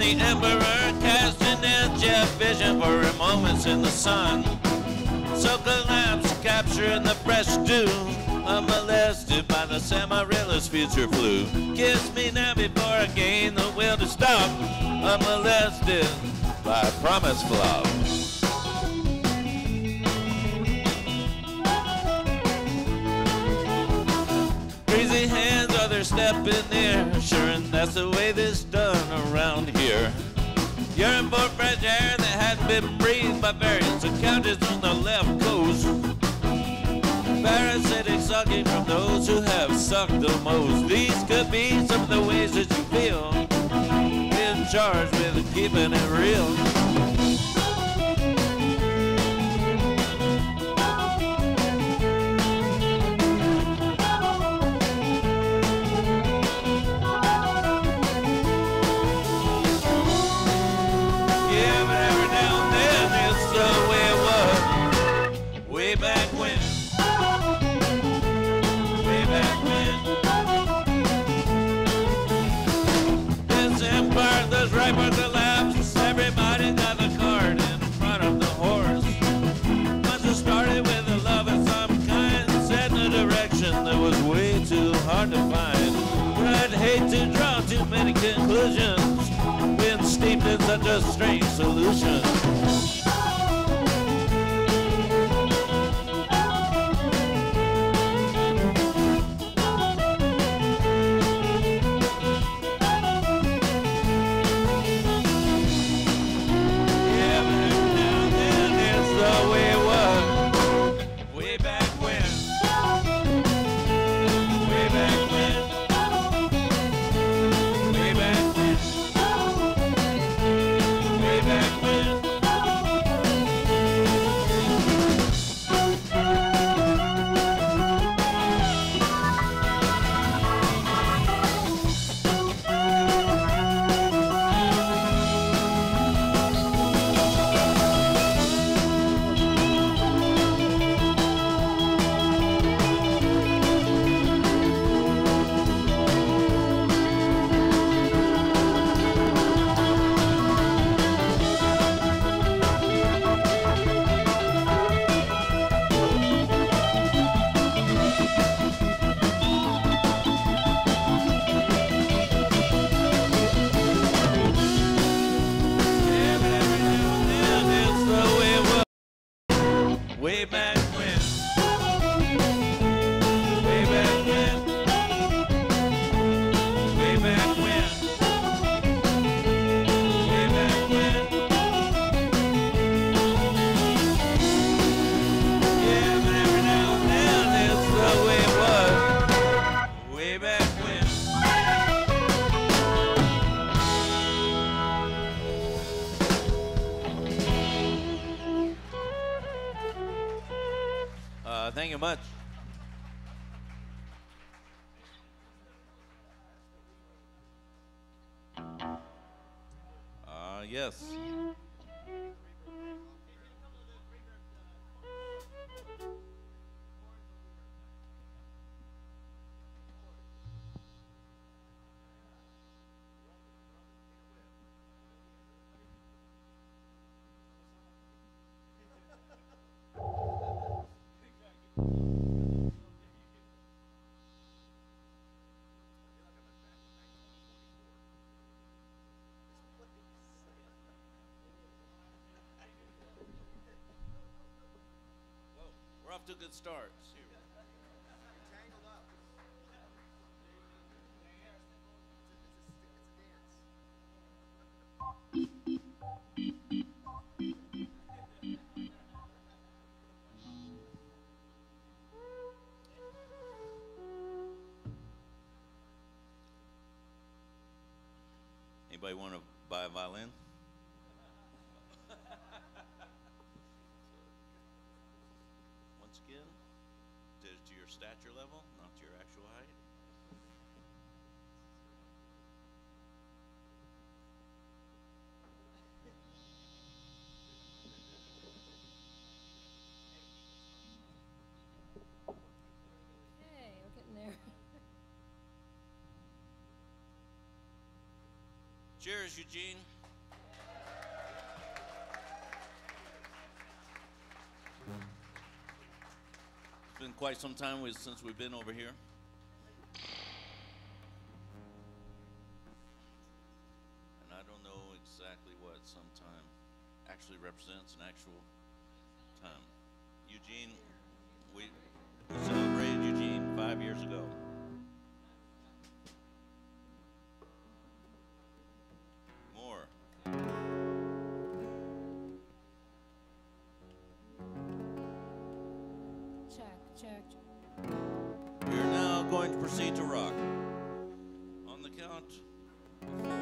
the emperor casting his jet vision for a moment in the sun. So collapse, capturing the fresh dew, unmolested by the Samarilla's future flu. Kiss me now before I gain the will to stop, unmolested by a promise flop. Crazy hands are their stepping near, sure, and that's the way this done around here. Yearning for fresh air that hadn't been breathed by various accountants on the left coast. Parasitic sucking from those who have sucked the most. These could be some of the ways that you feel in charge with keeping it real. Everybody got the cart in front of the horse. Must have started with a love of some kind, set in a direction that was way too hard to find. But I'd hate to draw too many conclusions when steeped in such a strange solution. Thank you much. Yes. We're off to a good start. Anybody want to buy a violin? Once again, to your stature level, not to your actual height. Okay, we're getting there. Cheers, Eugene. It's been quite some time since we've been over here. And I don't know exactly what sometime actually represents an actual time. Eugene, we celebrated Eugene 5 years ago. More. Check. We are now going to proceed to rock. On the count of 4.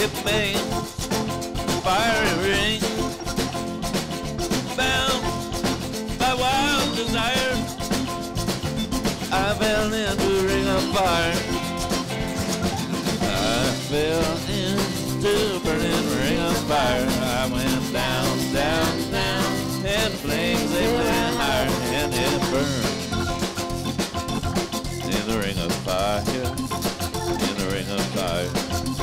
it makes fiery ring. Bound by wild desire, I fell into a ring of fire. I fell into a burning ring of fire. I went down, down, down, and flames they went higher, and it burned in the ring of fire, in the ring of fire.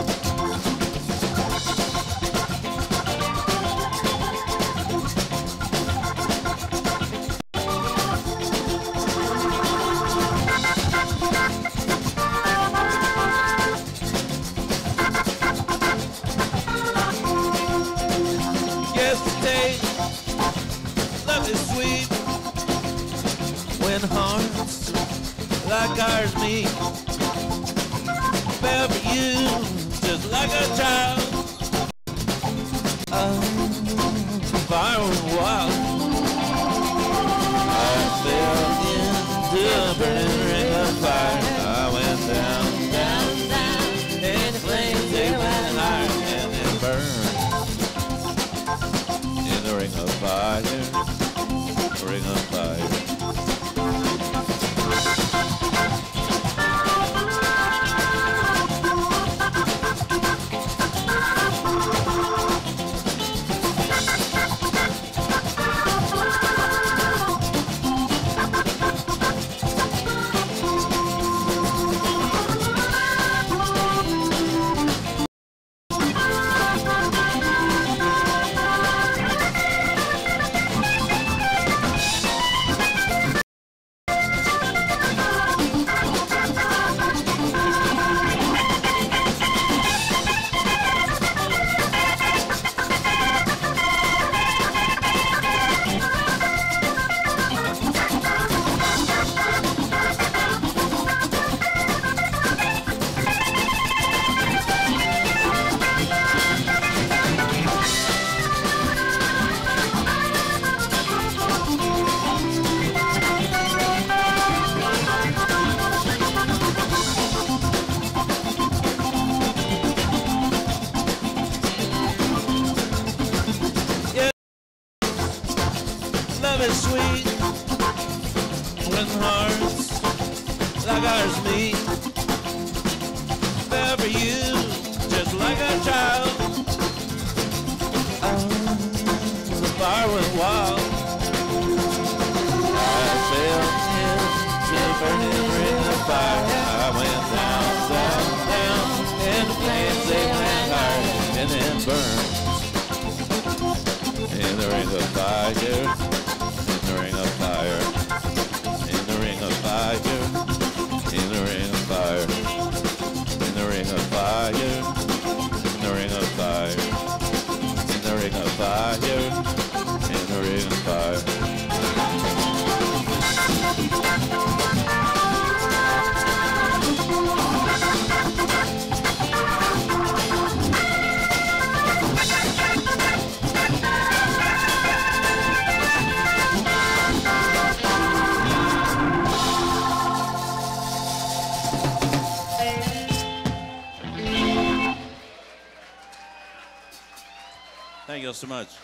Love is sweet when hearts like ours meet. Fell for you just like a child. Fire was wild. I fell into a burning ring of fire. I went down, down, down, and the flames they went higher, and it burned in the ring of fire, ring of fire. Love is sweet when hearts like ours meet. Fell for you just like a child. The fire went wild. I fell into a burning ring of fire. I went down, down, down, and the flames they went higher, and then burned in the ring of fire. In the ring of fire, in the ring of fire, in the ring of fire, in the ring of fire, in the ring of fire, in the ring of fire, in the ring of fire. Thank you all so much.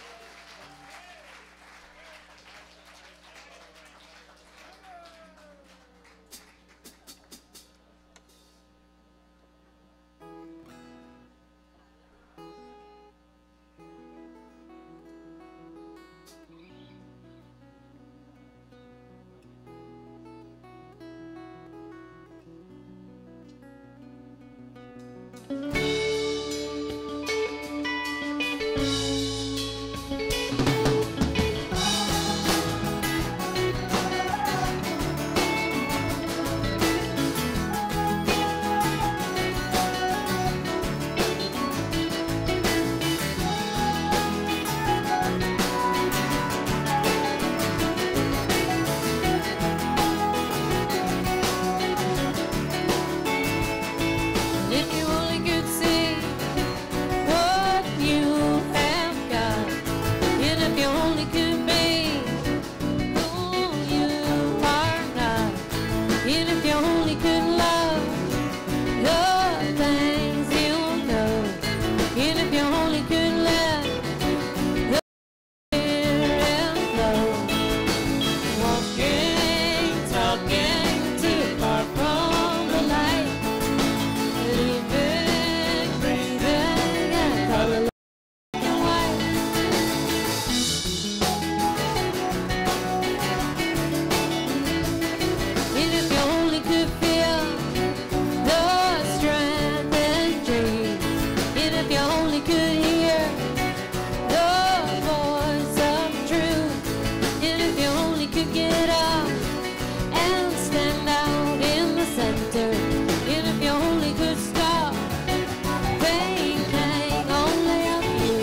only could get up and stand out in the center, and if you only could stop thinking only of you,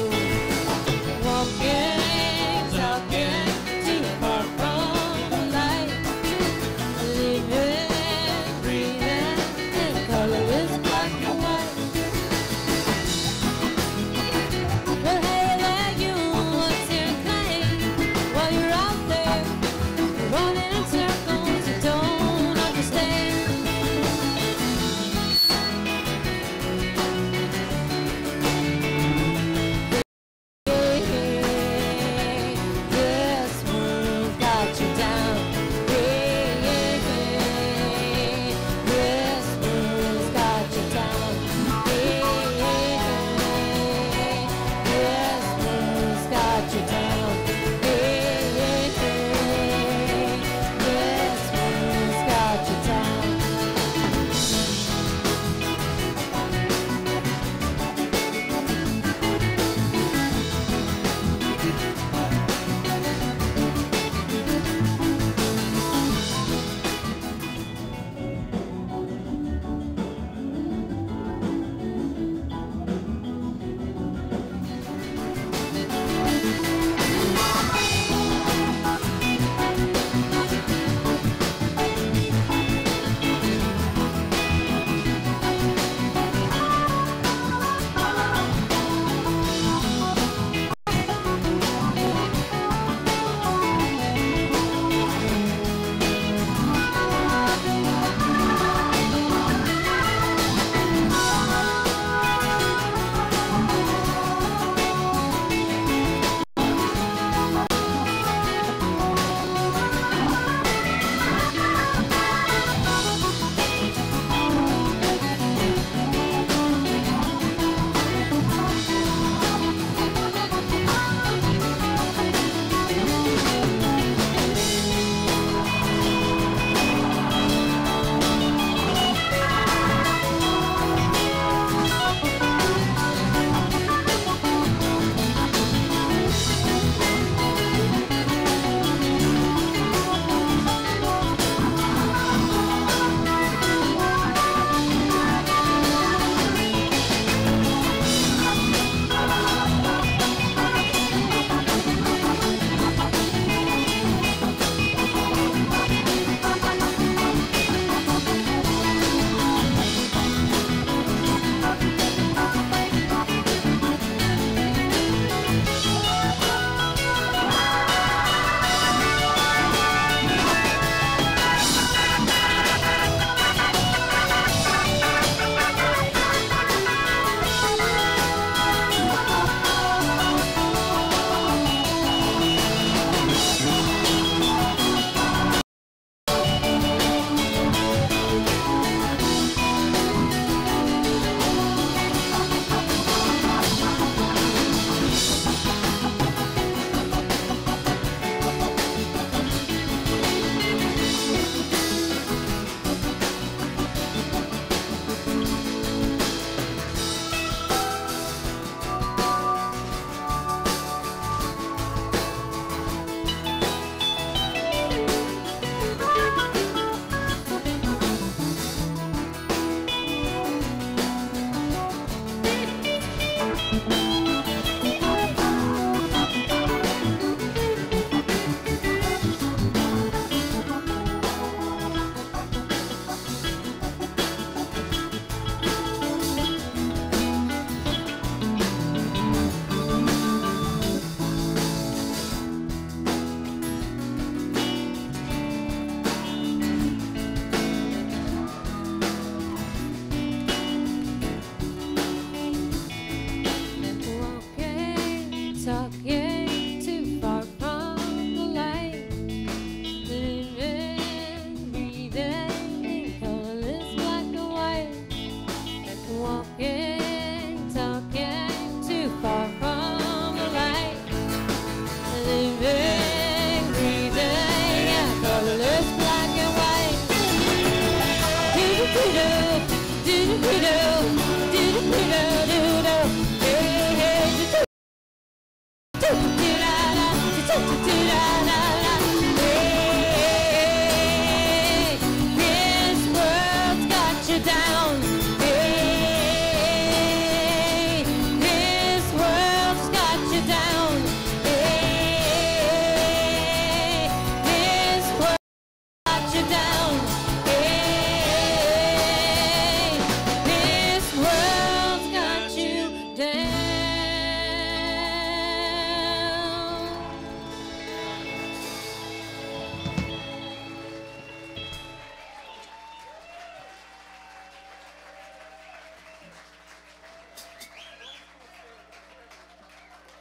walking, talking too far from the light, living, breathing in colorless black and white. Well, hey there, you, what's your claim? While you're out there running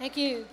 Thank you.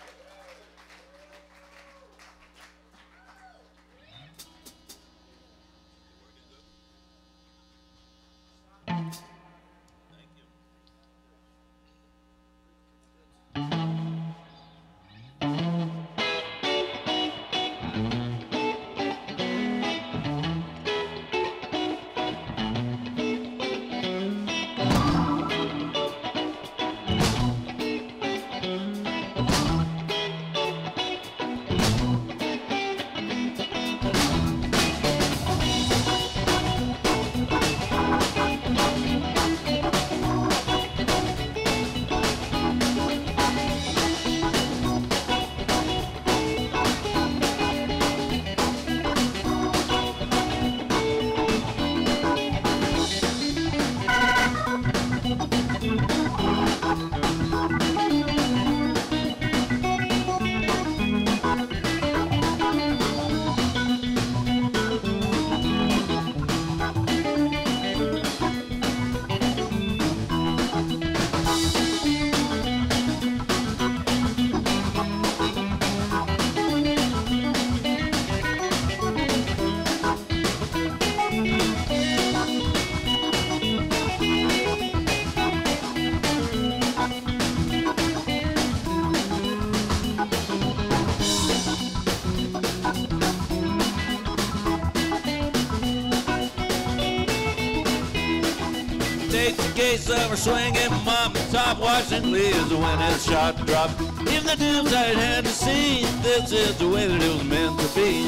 Take the case of her swinging mop, top watching Lee's when it's shot to drop. If the dooms I had to see, this is the way that it was meant to be.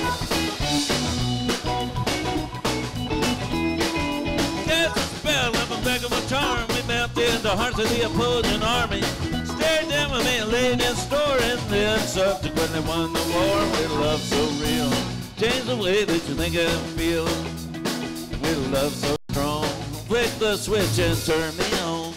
Cast a spell of a bag of a charm, we melted the hearts of the opposing army. Stared them with me and laid in store, and then subsequently won the war. With love so real, change the way that you think and feel. With love so strong, flick the switch and turn me on.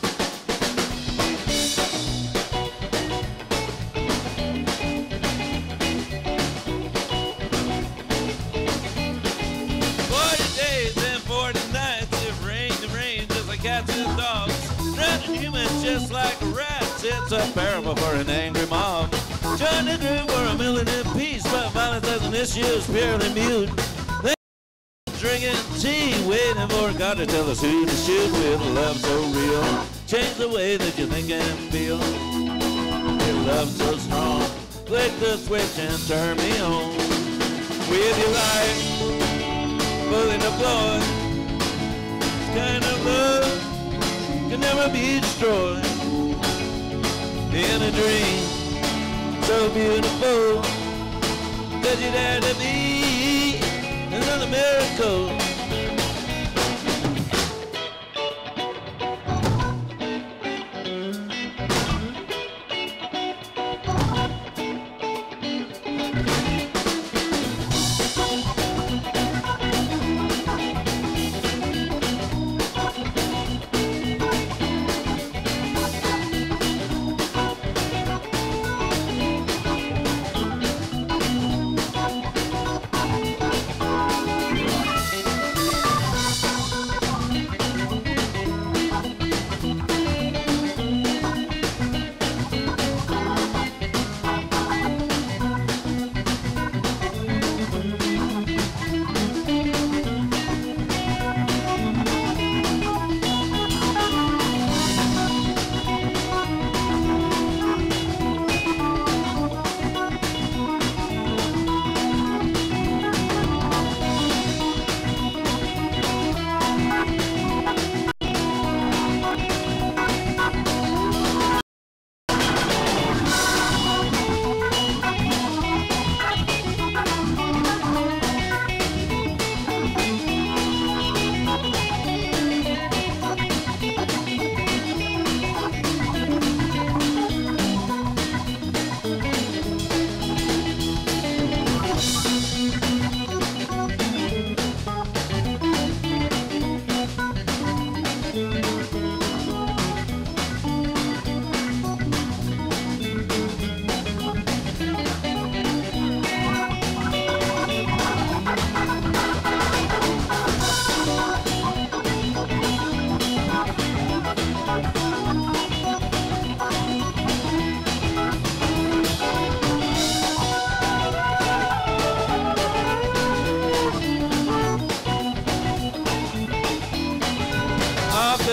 Cats and dogs, running humans just like rats. It's a parable for an angry mob. Trying to do for a million in peace, but violence as an issue is purely mute. They drinking tea, waiting for God to tell us who to shoot. With love so real, change the way that you think and feel. With love so strong, flick the switch and turn me on. With your life fully deployed, kind of love can never be destroyed. In a dream so beautiful that you'd had to be another miracle.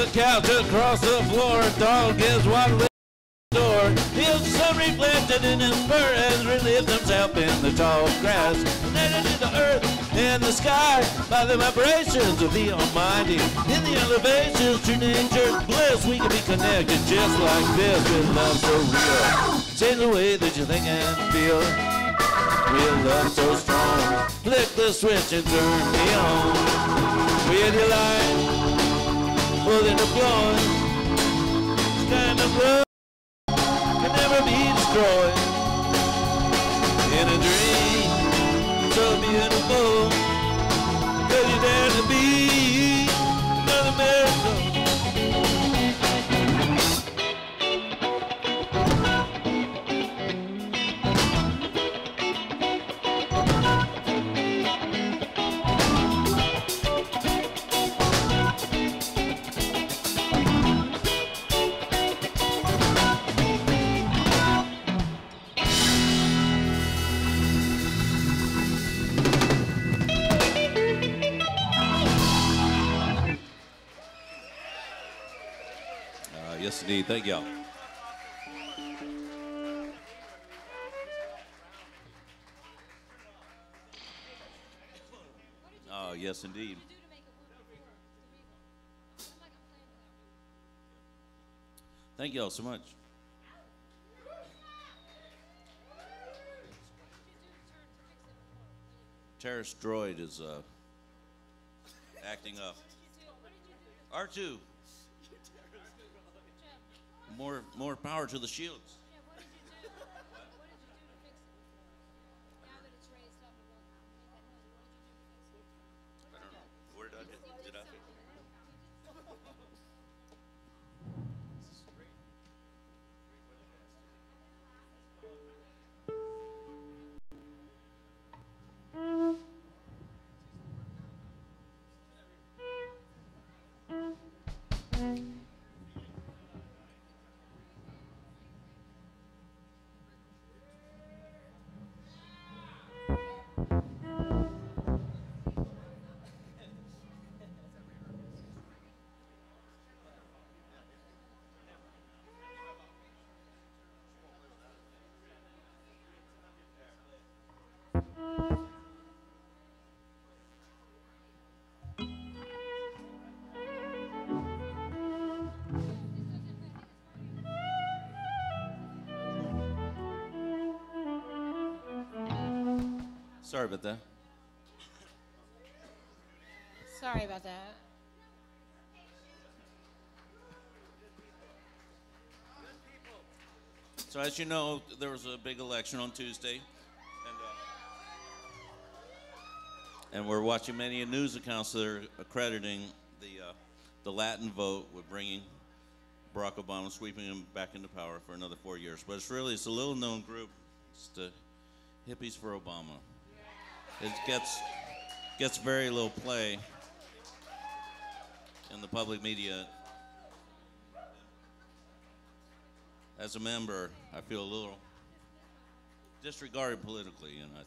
the couch across the floor. Dog is waddling the door. Feels the sun reflected in his fur as relieved himself in the tall grass. Connected to the earth and the sky by the vibrations of the Almighty. In the elevations to nature's bliss, we can be connected just like this with love so real. Change the way that you think and feel. Real love so strong. Flick the switch and turn me on. With your light, pulling the floor. This kind of love can never be destroyed. In a dream so beautiful, could you dare to be another miracle? Yes, indeed. Thank y'all. Oh, yes, indeed. Thank y'all so much. Terrorist droid is acting up. R2. More power to the shields. Yeah, what did you do? What did you do to fix it? Now that it's raised up, it won't make that noise. What did you do to fix it? I don't know. Where did I fix it? Sorry about that. Sorry about that. So as you know, there was a big election on Tuesday, and we're watching many news accounts that are accrediting the Latin vote with bringing Barack Obama, sweeping him back into power for another 4 years. But it's a little-known group. It's the Hippies for Obama. It gets very little play in the public media. As a member, I feel a little disregarded politically, and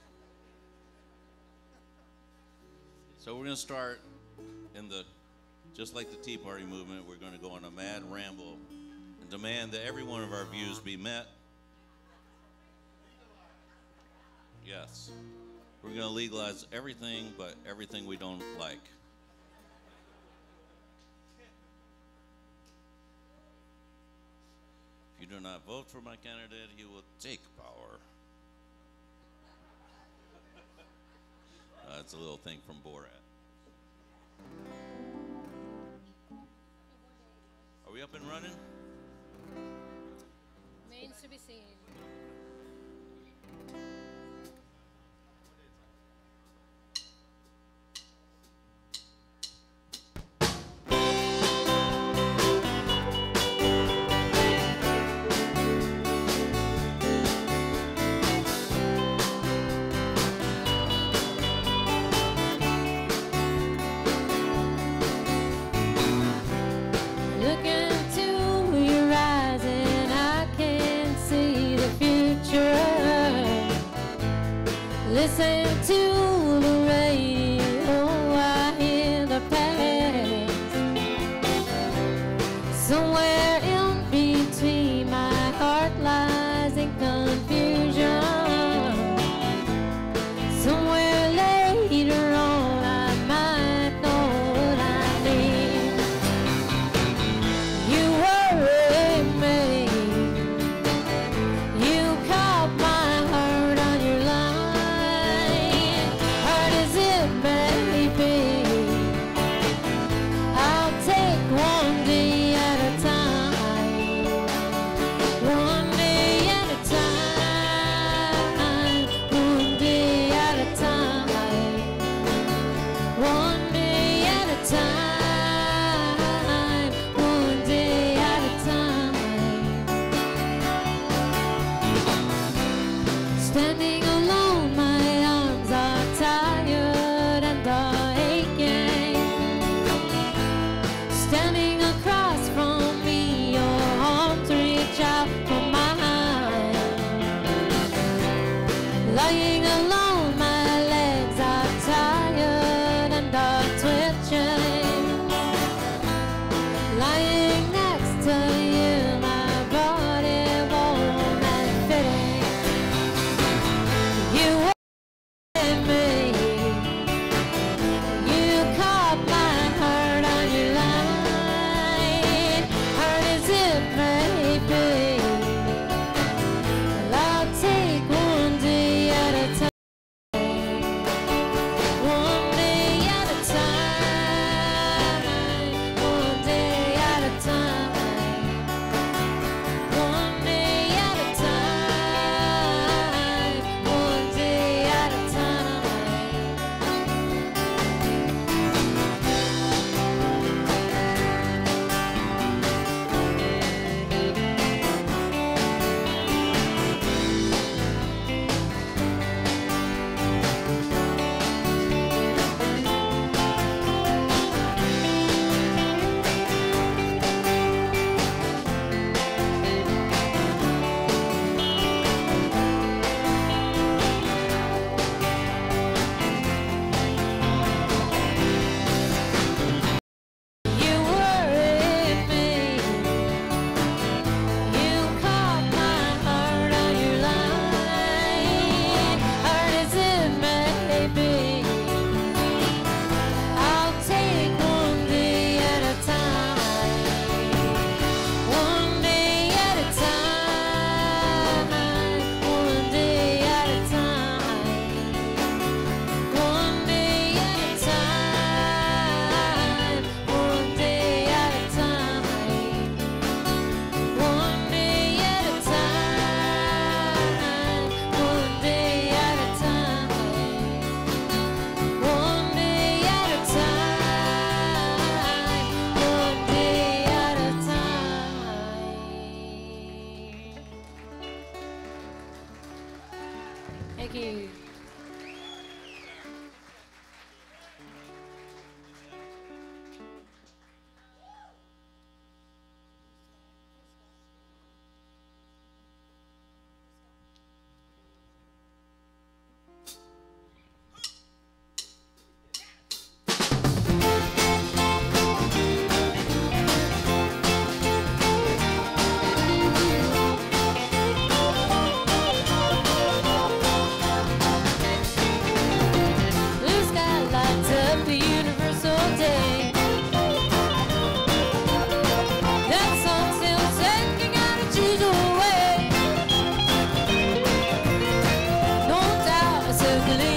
so we're going to start just like the Tea Party movement. We're going to go on a mad ramble and demand that every one of our views be met. Yes. We're going to legalize everything but everything we don't like. If you do not vote for my candidate, he will take power. That's a little thing from Borat. Are we up and running? Remains to be seen. Look into your eyes and I can see the future. Listen to the radio, I hear the past.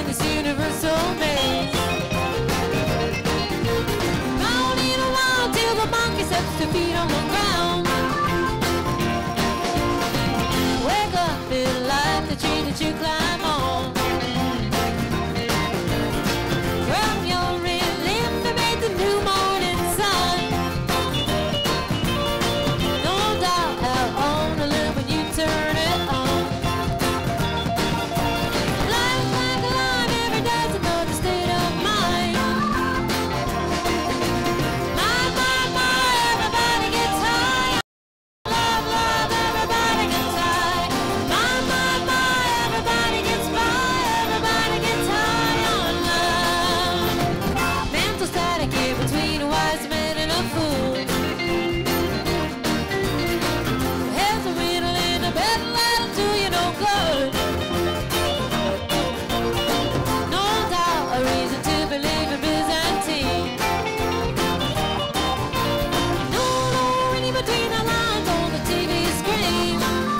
in this universal maze. Round in a while till the monkey sets to feet on the ground. Wake up, feel like the tree that you climb on. From your limb to make the new morning sun. No doubt how on to live when you turn it on. Life's like a life, every day's another state of mind. My, everybody gets high. Love, love, everybody gets high. My, everybody gets by. Everybody gets high on love. Mental static here between a wise man and a fool. Heads a riddle in a bed, that'll do you no good. No doubt a reason to believe in Byzantine. No reading between the lines on the TV screen.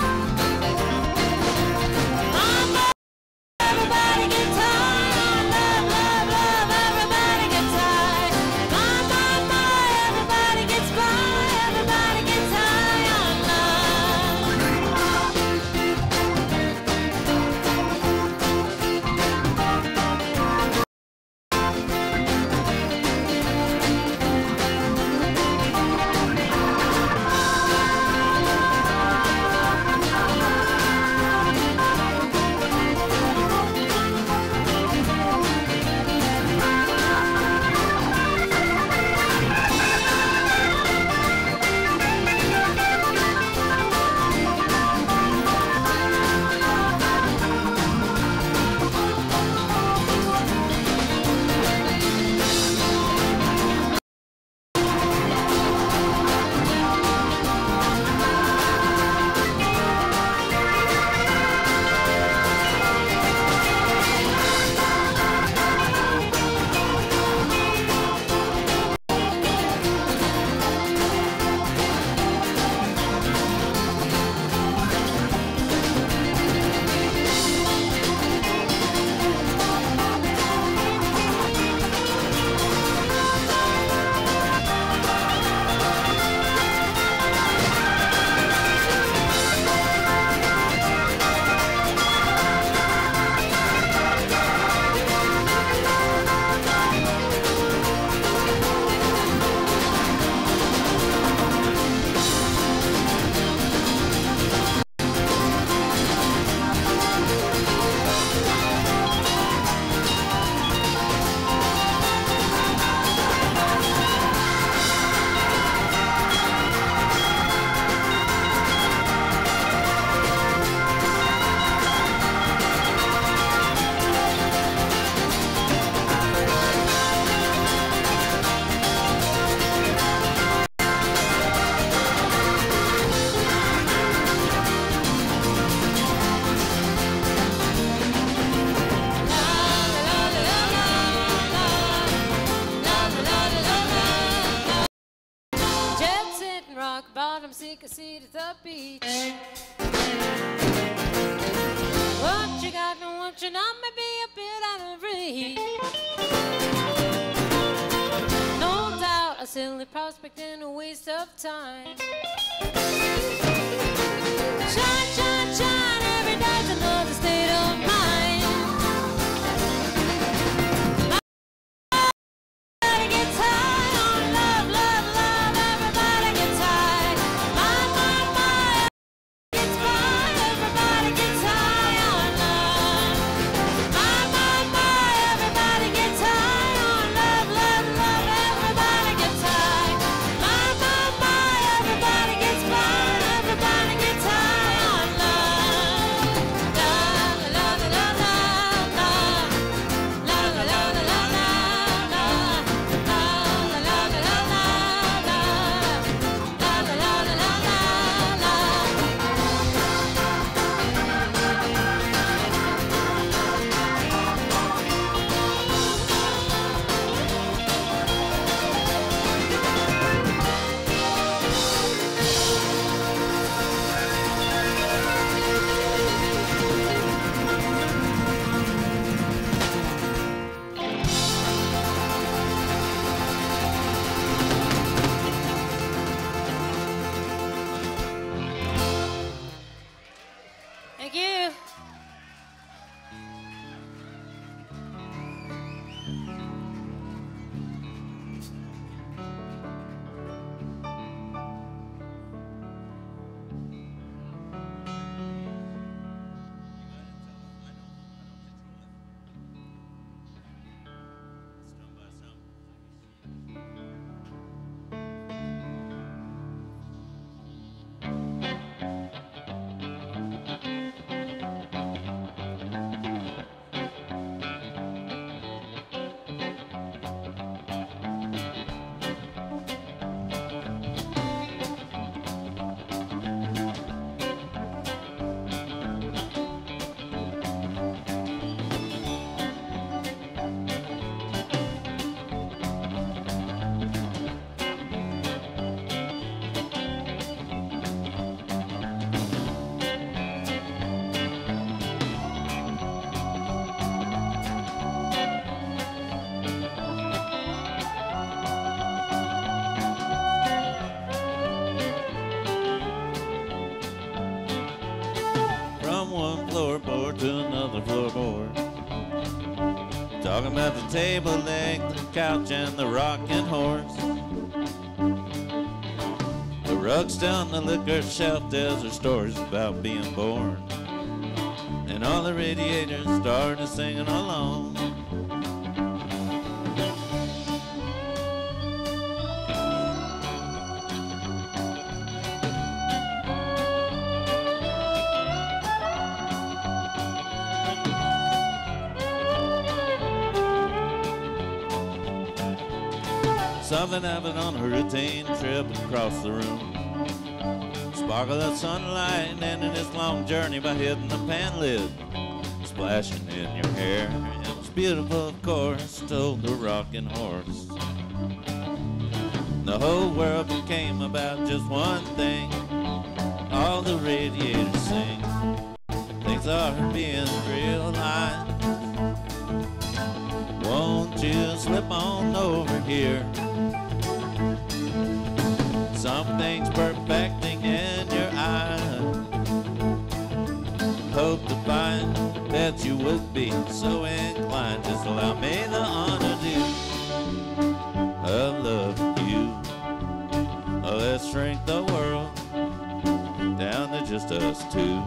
Mama, everybody gets high on love, love, love, everybody gets high. Mama, everybody gets by, everybody gets high on love. Jet sitting rock bottom, seek a seat at the beach. What you got and what you not may be a bit out of reach. No doubt a silly prospect and a waste of time. Shine, shine, shine, every day's another state of mind. Everybody gets high on love, love, love, everybody gets high. My, gets by, everybody gets high on love. My, everybody gets high on love, love, love, everybody gets high. My, everybody gets by, everybody gets high on love. La, la, la, la, la. Talking about the table leg, the couch, and the rocking horse. The rugs down the liquor shelf tells her stories about being born. And all the radiators started singing along. Something happened on her routine trip across the room. Sparkle of sunlight ending its long journey by hitting the pan lid, splashing in your hair. It was beautiful, of course, told the rocking horse. The whole world became about just one thing. All the radiators sing. Things are being realized. Won't you slip on over here? Something's perfecting in your eye. Hope to find that you would be so inclined. Just allow me the honor, dear, of loving you. Let's shrink the world down to just us two.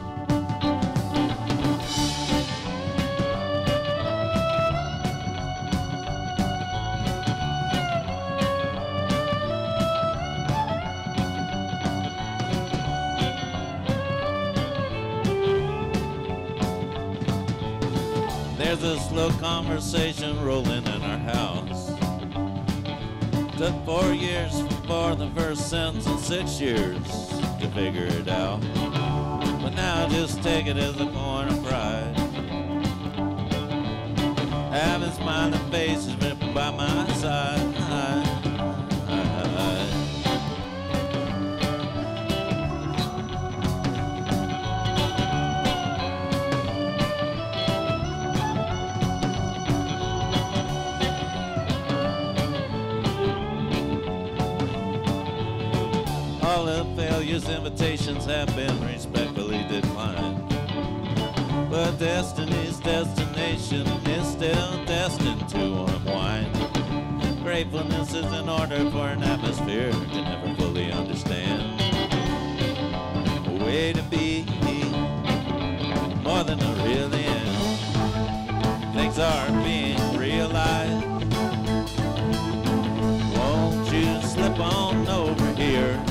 There's a slow conversation rolling in our house. Took 4 years for the first sentence and 6 years to figure it out. But now just take it as a point of pride. Having smiling faces written by my side. All the failures' invitations have been respectfully declined. But destiny's destination is still destined to unwind. Gratefulness is in order for an atmosphere to never fully understand. A way to be more than a real end. Things are being realized. Won't you slip on over here?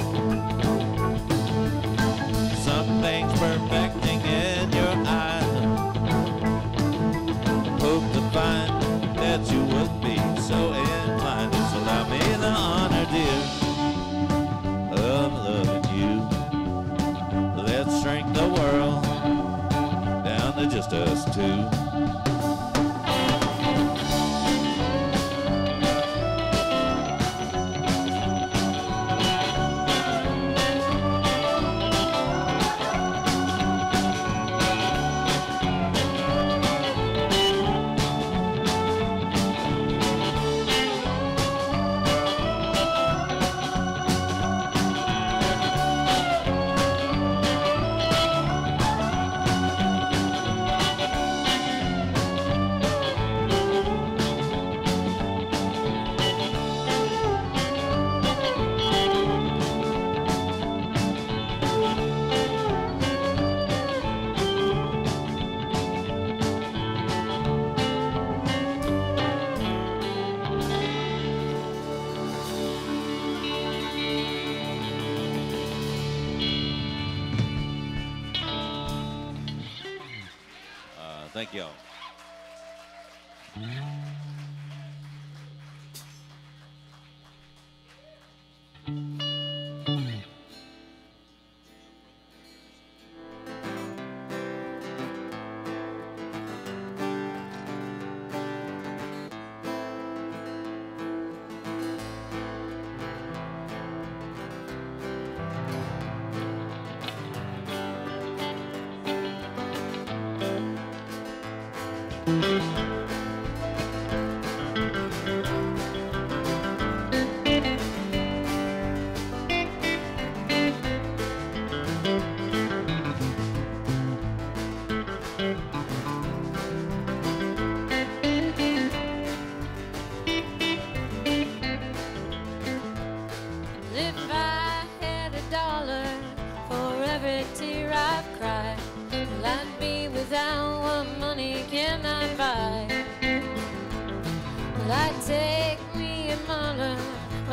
Something's perfecting in your eyes. Hope to find that you would be so inclined. Just allow me the honor, dear, of loving you. Let's shrink the world down to just us two. Thank y'all.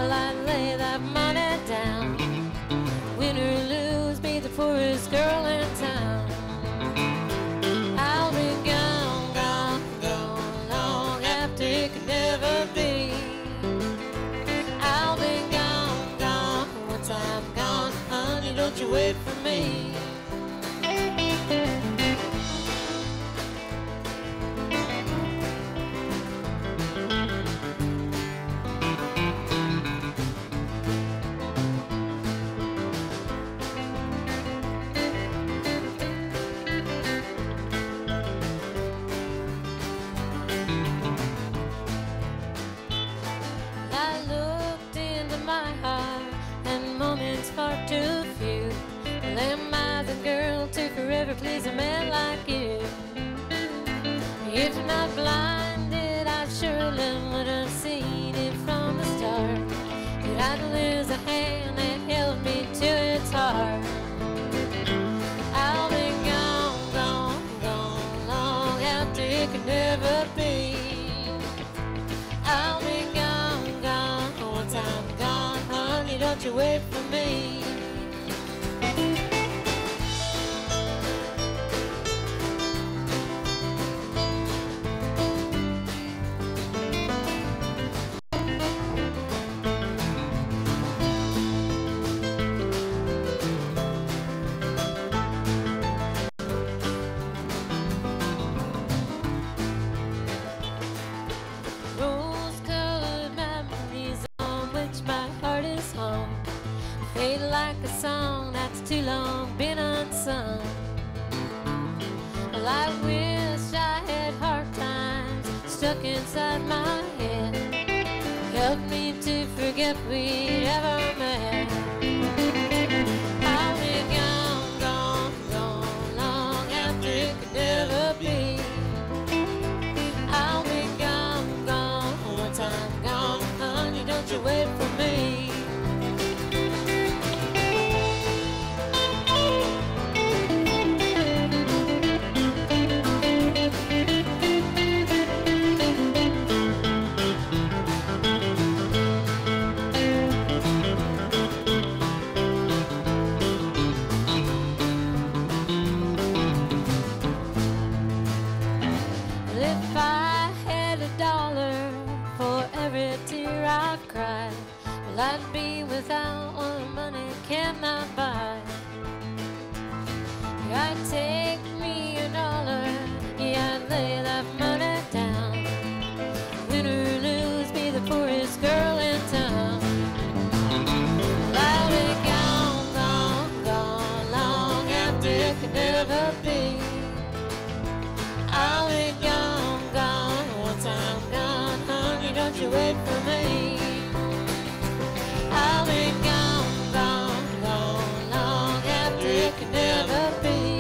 Well, I'd lay that money down. Win or lose, be the poorest girl in town. I'll be gone, gone, gone, long after it could never be. I'll be gone, gone, once I'm gone, honey, don't you wait for me. I looked into my heart, and moments far too few. Well, am I the girl to forever please a man like you? If not blinded, I surely would have seen it from the start. That I'd lose a hand that held me to its heart. I'll be gone, gone, gone, long after it could never be. I'll be gone, gone, once I'm gone, honey, don't you wait for me. Rose-colored memories on which my heart is hung fade like a song that's too long been unsung. Well, I wish I had hard times stuck inside my head. Help me to forget we'd ever met. I'll be gone, gone, gone, long after it could never be. I'll be gone, gone, once I'm gone, honey, don't you wait for me. If I had $1 for every tear I've cried, well, I'd be without what money cannot buy. I'd take me $1, yeah, I'd lay that money down. Win or lose, be the poorest girl in town. Well, I'll be gone, gone, gone, long after it could never be. I'll be gone, gone, once I'm gone, honey, don't you wait for me. I'll be gone, gone, gone, long after it could never be.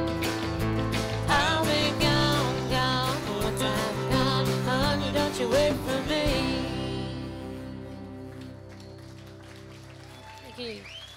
I'll be gone, gone, once I'm gone, honey, don't you wait for me. Thank you.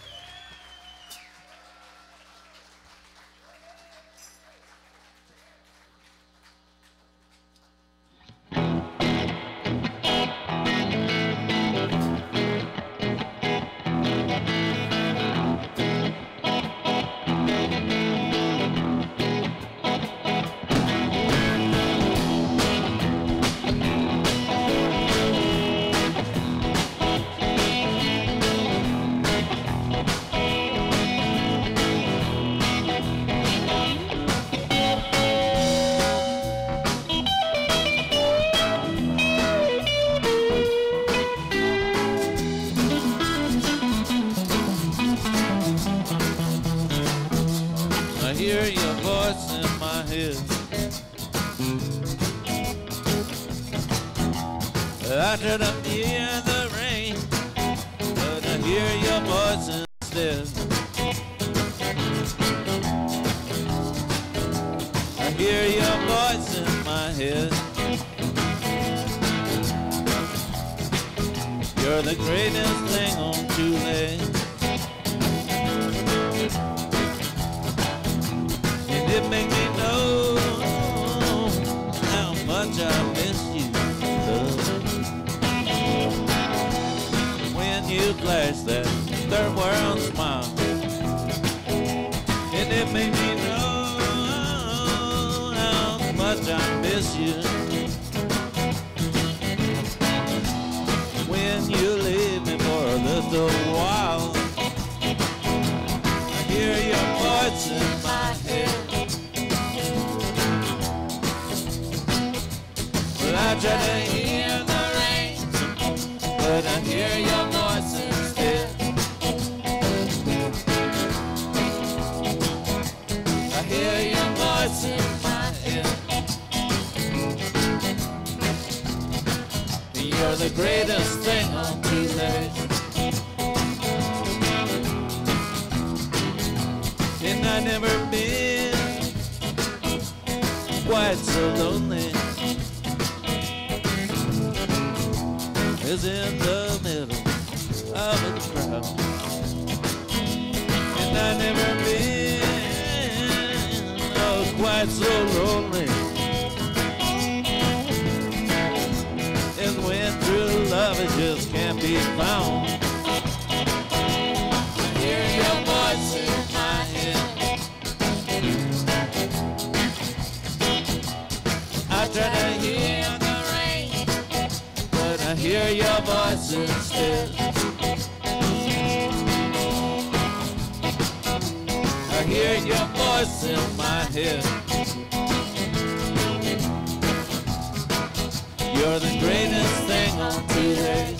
I hear your voice in my head. I try to hear the rain, but I hear your voice instead. I hear your voice in my head. You're the greatest thing on two legs. And it makes me know how much I miss you, love. flash, that third world smile. And it made me know how much I miss you. When you leave me for a little while, I hear your voice in my head. Well, I try to hear the rain, but I hear your voice instead. I hear your voice in my head. You're the greatest thing on these earth. And I've never been quite so lonely as in the middle of a crowd. And I've never been quite so lonely as when true love it just can't be found. I hear your voice in my head. I try to hear the rain, but I hear your voice instead. I hear your voice in my head. You're the greatest thing on earth.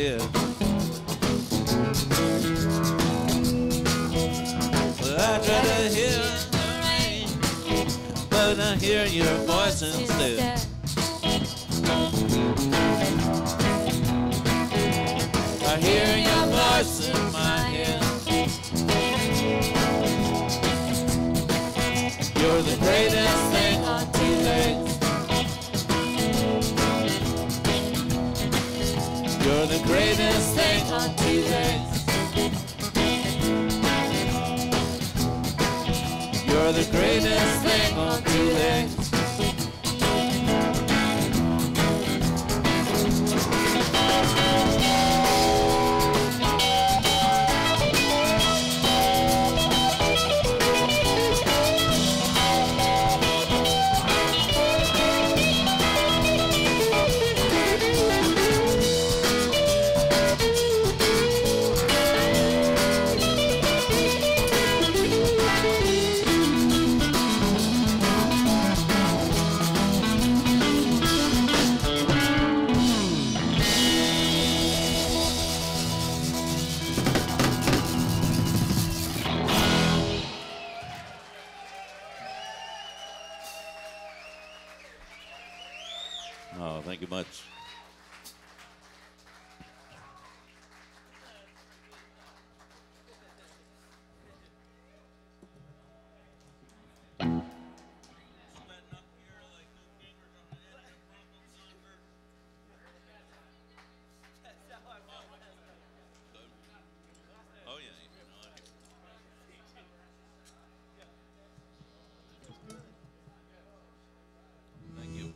hear. Well, I try to hear the rain, but I hear your voice instead. I hear your voice in my head. You're the greatest thing on two legs. You're the greatest thing on two legs. You're the greatest thing on two legs. Oh, thank you much. Oh, yeah. Thank you.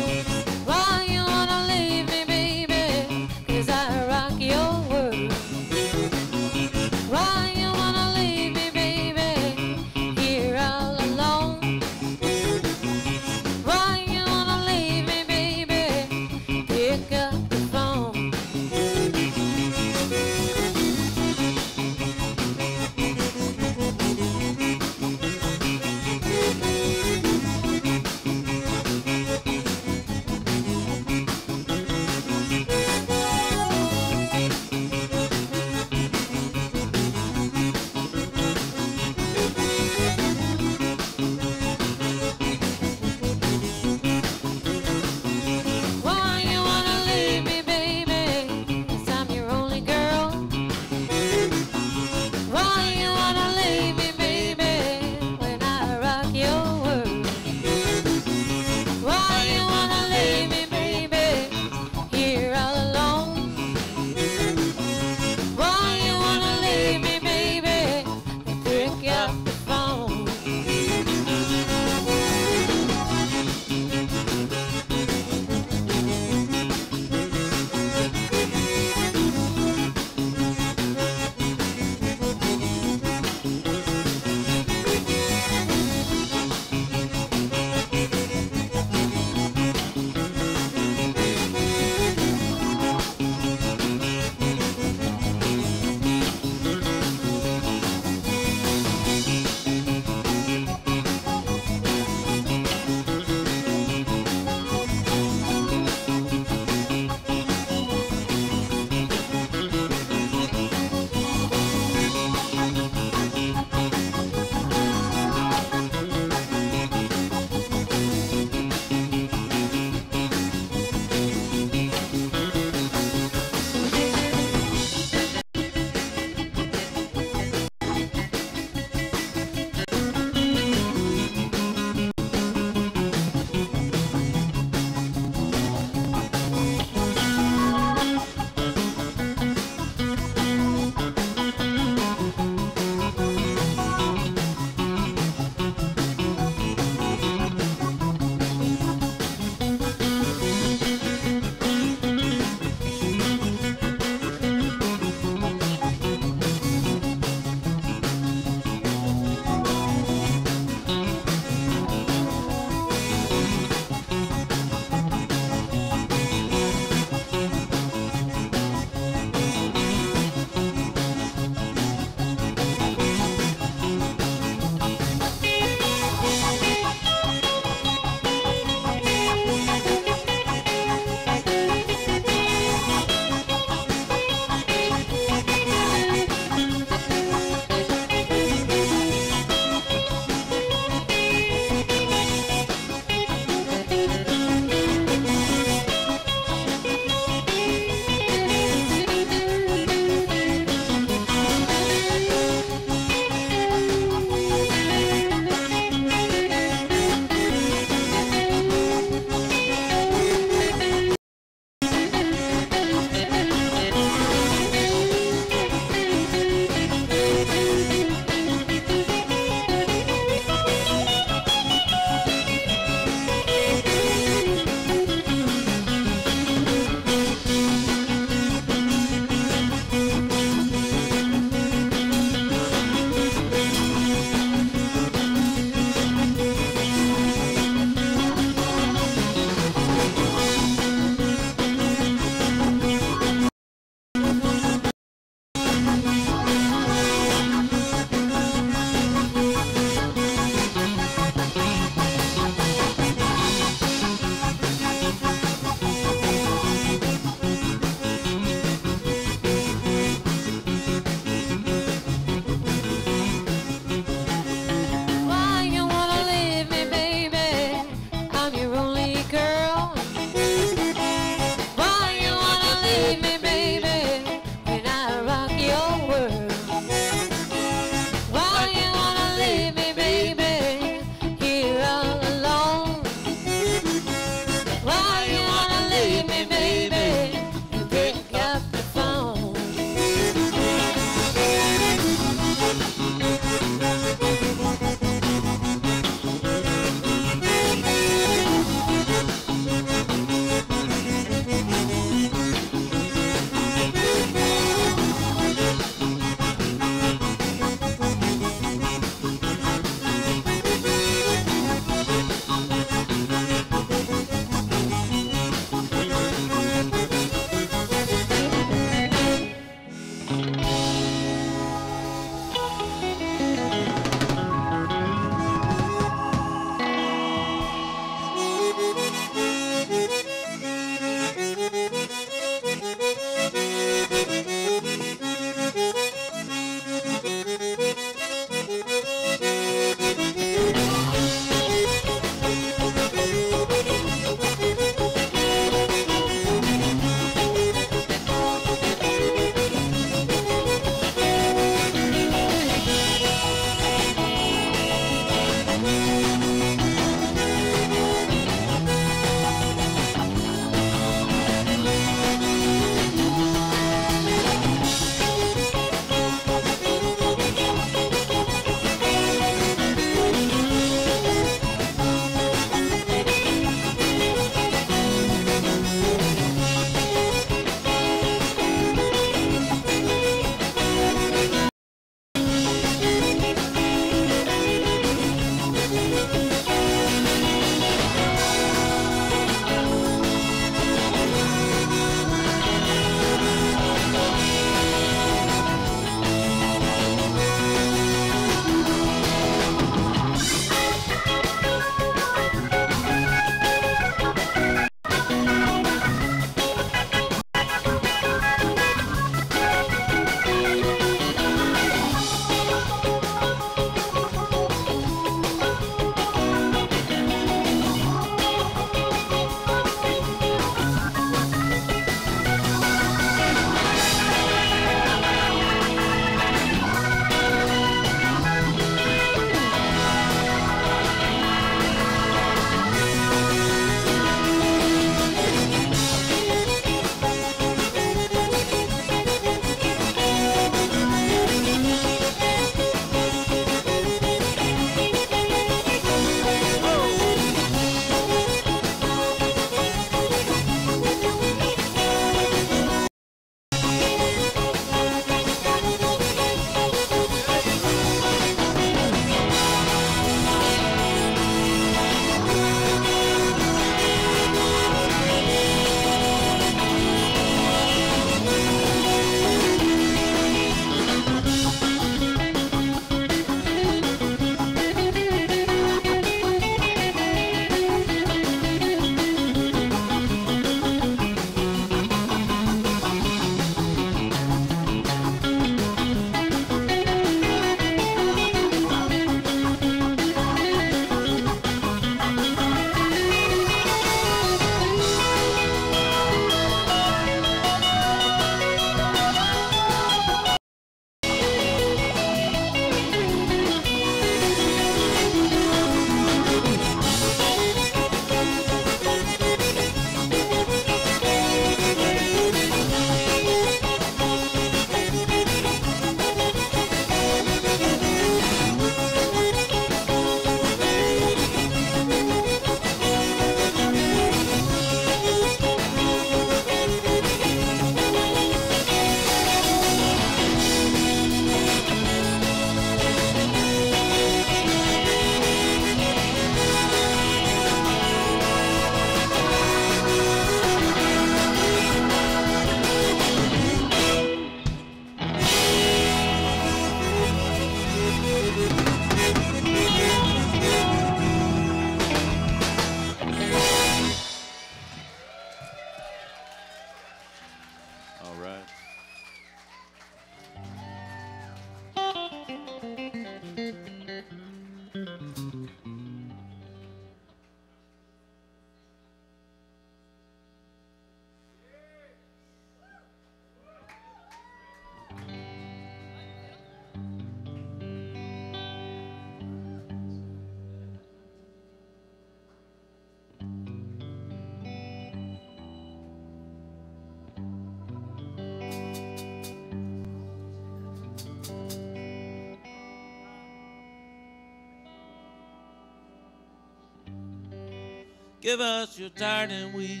Give us your tired and weak,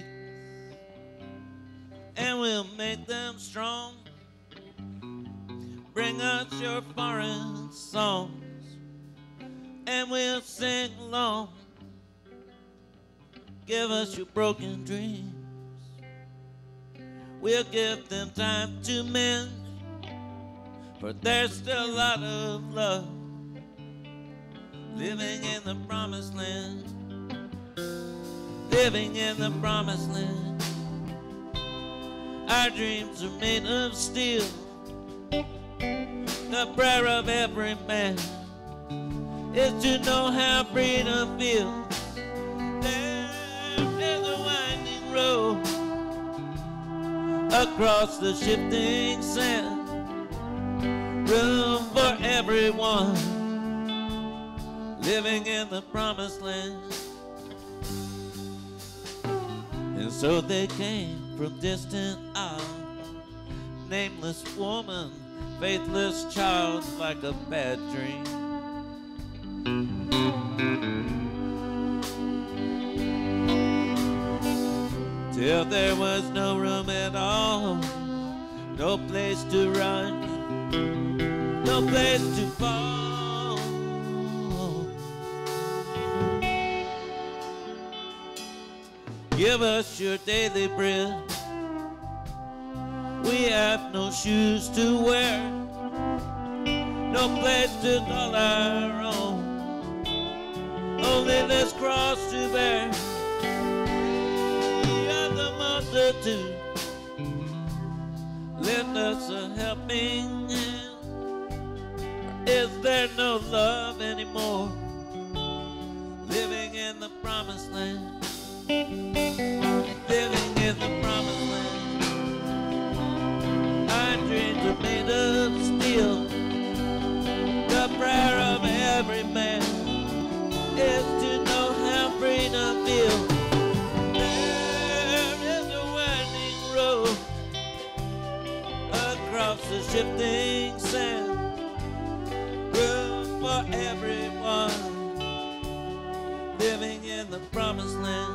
and we'll make them strong. Bring us your foreign songs, and we'll sing along. Give us your broken dreams, we'll give them time to mend. For there's still a lot of love living in the promised land. Living in the promised land. Our dreams are made of steel. The prayer of every man is to know how freedom feels. There is a winding road across the shifting sand. Room for everyone living in the promised land. And so they came from distant isles, nameless woman, faithless child, like a bad dream. Till there was no room at all, no place to run, no place to fall. Give us your daily bread. We have no shoes to wear, no place to call our own, only this cross to bear. We are the multitude, lend us a helping hand. Is there no love anymore living in the promised land? Living in the promised land. Our dreams are made of steel. The prayer of every man is to know how freedom feels. There is a winding road across the shifting sand. Room for everyone living in the promised land.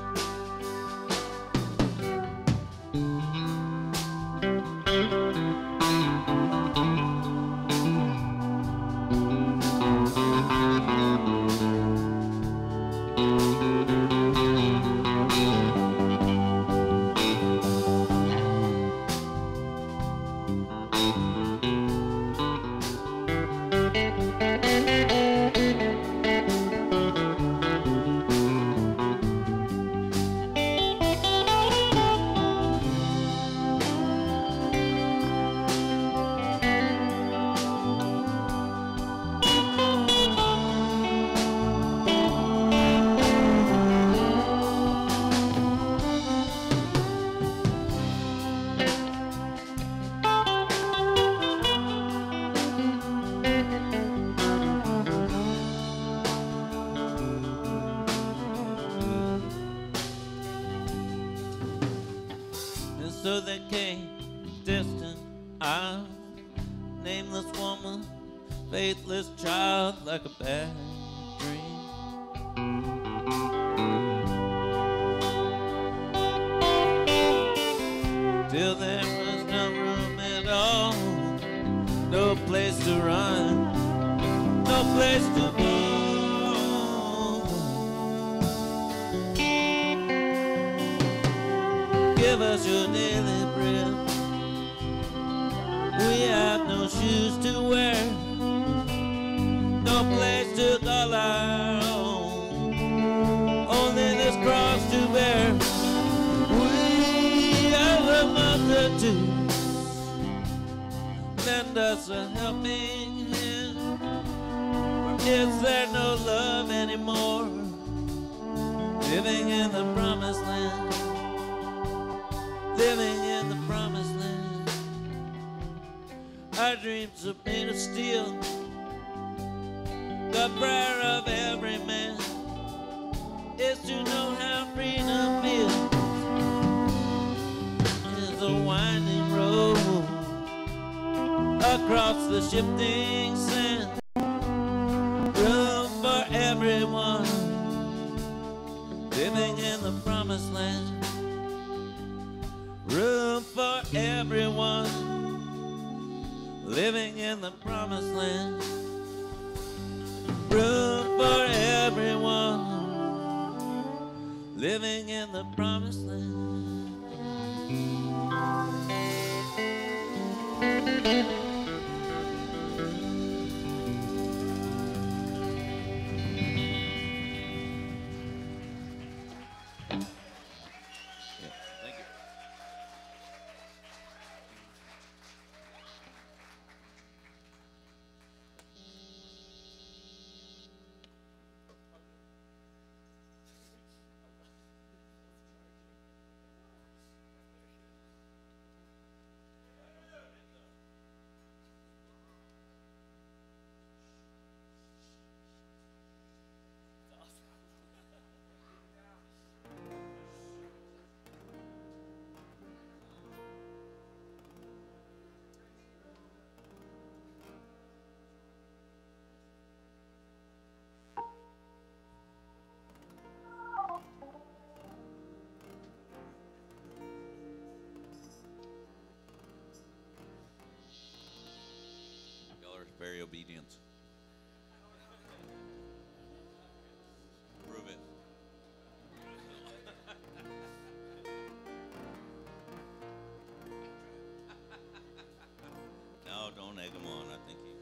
So they came distant isle, nameless woman, faithless child, like a bad dream. Till there was no room at all, no place to run, no place to go. Give us your daily bread. We have no shoes to wear, no place to call our own, only this cross to bear. We are the multitude, lend us a helping hand. For is there no love anymore living in the promised land? Living in the promised land. Our dreams are made of steel. The prayer of every man is to know how freedom feels. It's a winding road across the shifting sand. Room for everyone living living in the promised land. Room for everyone, living in the promised land. Room for everyone, living in the promised land. Very obedient. Prove it. No, don't egg him on. I think he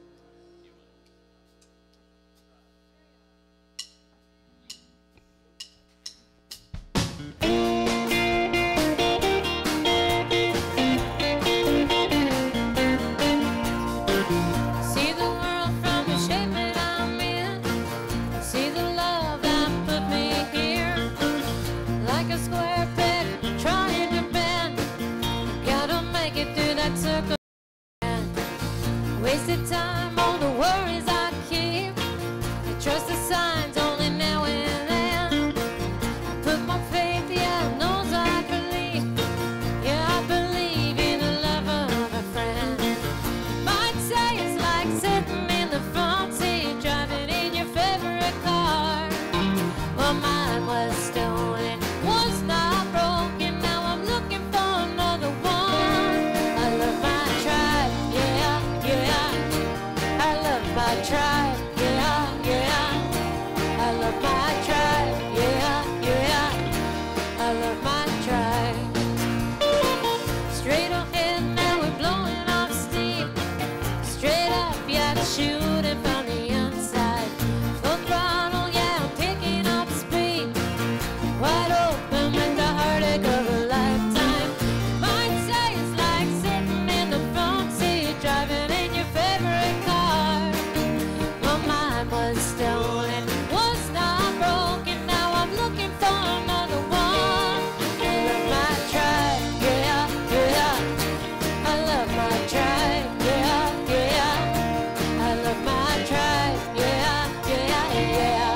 wasted time on the worries I keep. I trust the signs only now and then. I put my faith, yeah, knows I believe. Yeah, I believe in the love of a friend. Might say it's like sitting in the front seat, driving in your favorite car. Well, mine was stolen, was not broken. Now I'm looking for another one. I love my tribe, yeah, yeah. I love my tribe, yeah, yeah. I love my tribe, yeah, yeah. I love my tribe. Straight ahead, now we're blowing off steam. Straight up, yeah, shooting from the inside. Full throttle, yeah, I'm picking up speed. Wide open with the heartache of a lifetime. Might say it's like sitting in the front seat, driving in your favorite car. Well, mine was stolen, was not broken. Now I'm looking for another one. I love my tribe, yeah, yeah. I love my tribe, yeah, yeah. I love my tribe, yeah, yeah, yeah.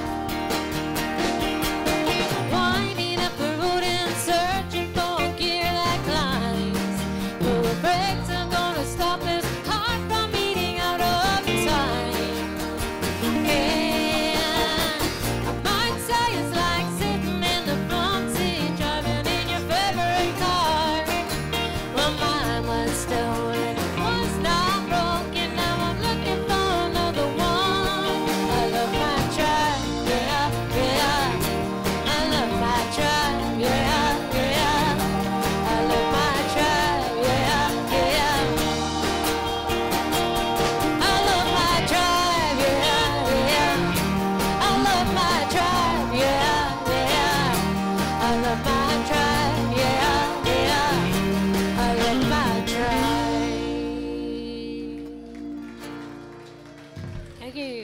Winding up the road and searching for gear that climbs. But the brakes are gonna stop this heart from beating out of time. And I might say it's like sitting in the front seat, driving in your favorite car. Well, mine was stolen, was not broken. Now I'm looking for another one. I love my tribe, yeah, yeah. I love my tribe, yeah, yeah. I love my tribe, yeah, yeah. I love my tribe, yeah, yeah. I love my tribe, yeah, yeah. I love my tribe, yeah, yeah. I love my tribe. Thank you.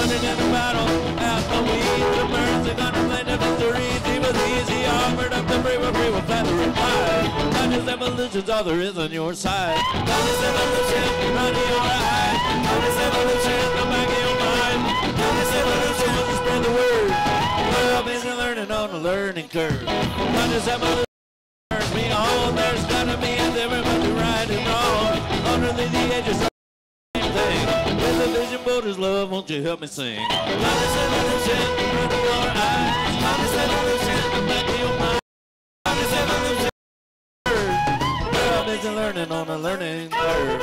winning in the battle, out the weeds, the birds are gonna play the victories. He was easy, offered up the free with flattery reply. Conscious evolution's all there is on your side. Conscious evolution, running your eye. Conscious evolution, the back of your mind. Conscious evolution, to spread the word. Well, busy learning on the learning curve. Conscious evolution turns me on. There's gotta be a difference between right and wrong. Under the ages, same thing. With the vision voters love, won't you help me sing? Conscious evolution, running your eyes. Conscious evolution, the back of your mind. Conscious evolution. Well, busy learning on a learning curve.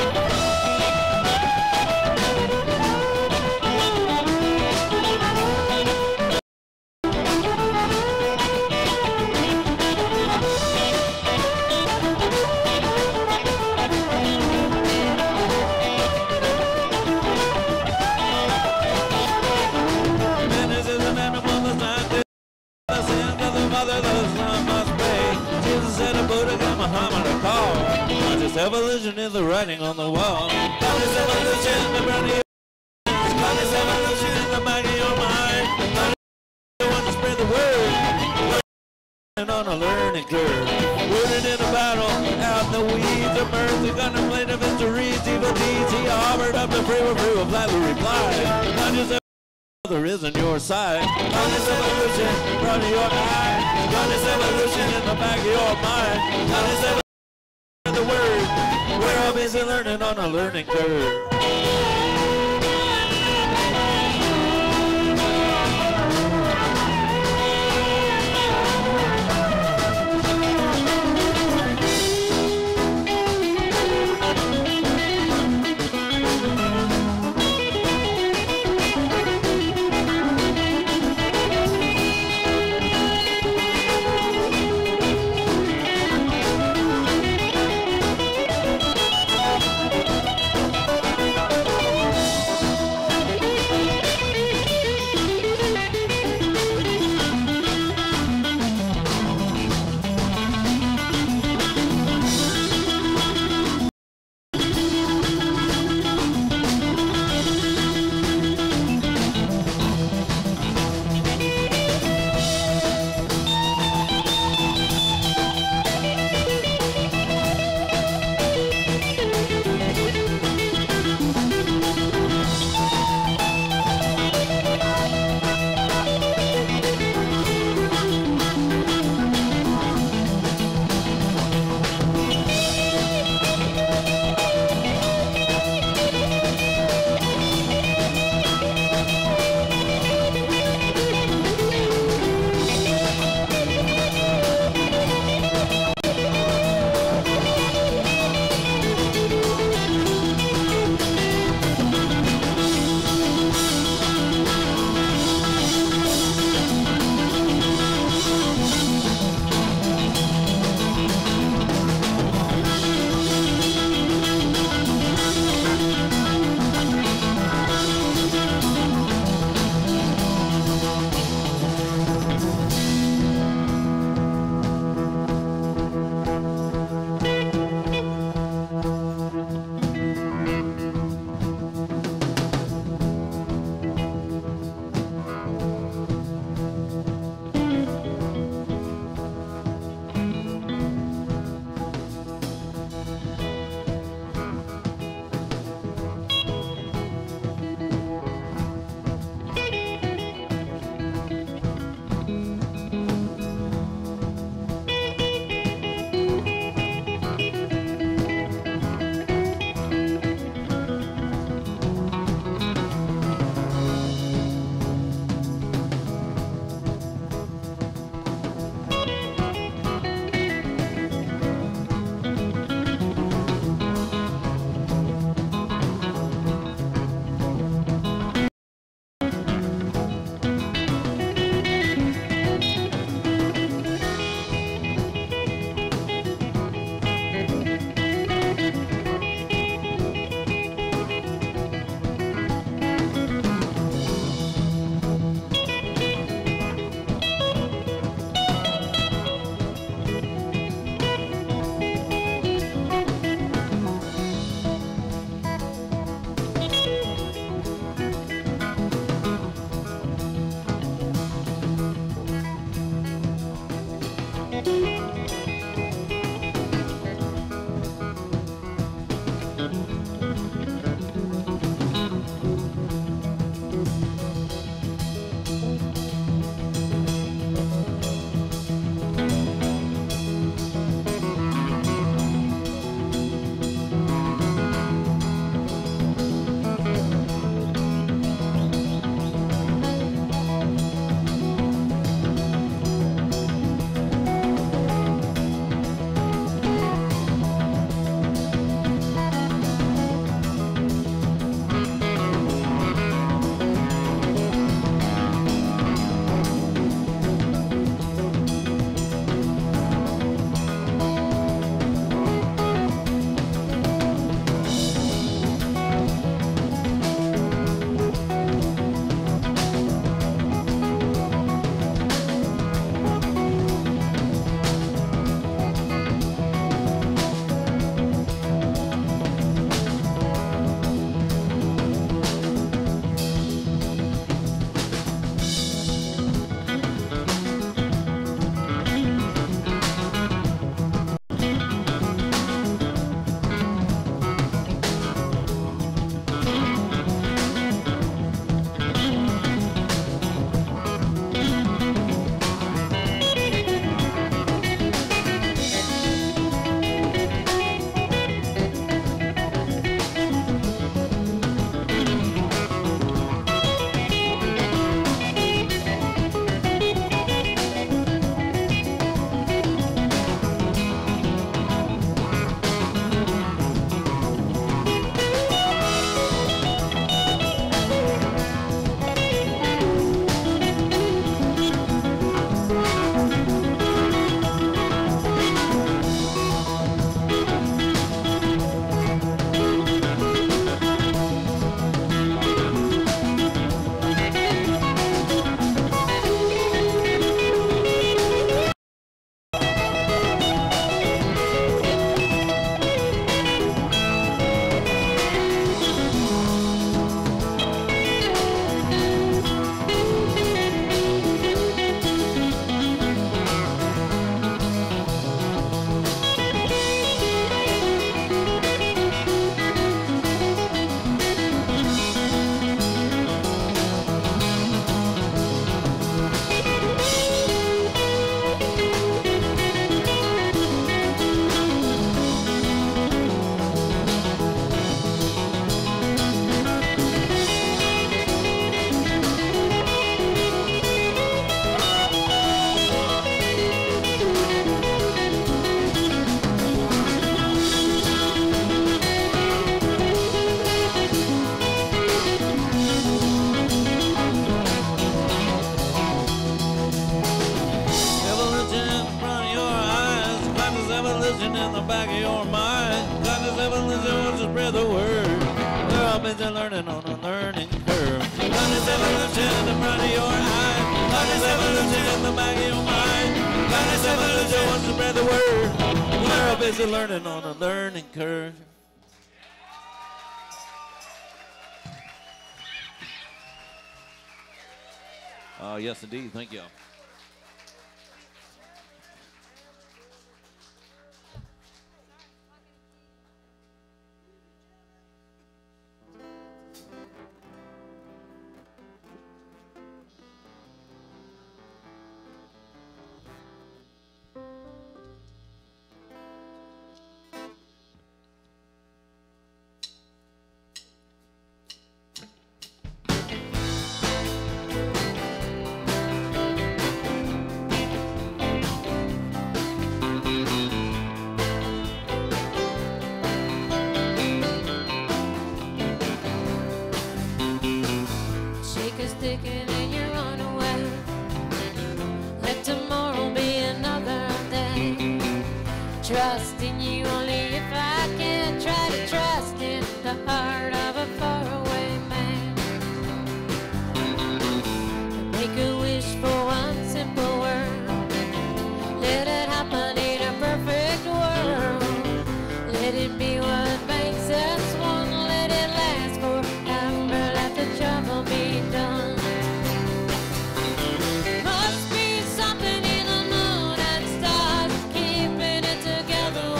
Evolution is the writing on the wall. Conscious evolution, the brownie. Conscious evolution in the back of your mind. You want to spread the word. And on a learning curve. Rooted in a battle, out in the weeds. The birds are gonna play the victories. Evil deeds, he offered up the free with flatly reply. Conscious evolution, there is on your side. Conscious evolution, front of your eye. Conscious evolution in the back of your mind. Conscious evolution. The word, we're all busy learning on a learning curve. spread the word. We're all busy learning on a learning curve. Learning's evolution in the front of your eye. Learning's evolution in the back of your mind. Learning's evolution wants to spread the word. We're all busy learning on a learning curve. Yes, indeed. Thank you. Sticking and you run away. Let tomorrow be another day. Trust in you only if I can. Try to trust in the heart of a faraway man. Make a wish for one simple word. Let it happen in a perfect world. Let it be what makes us one. Let it last forever. Let the trouble be done. Must be something in the moon and stars keeping it together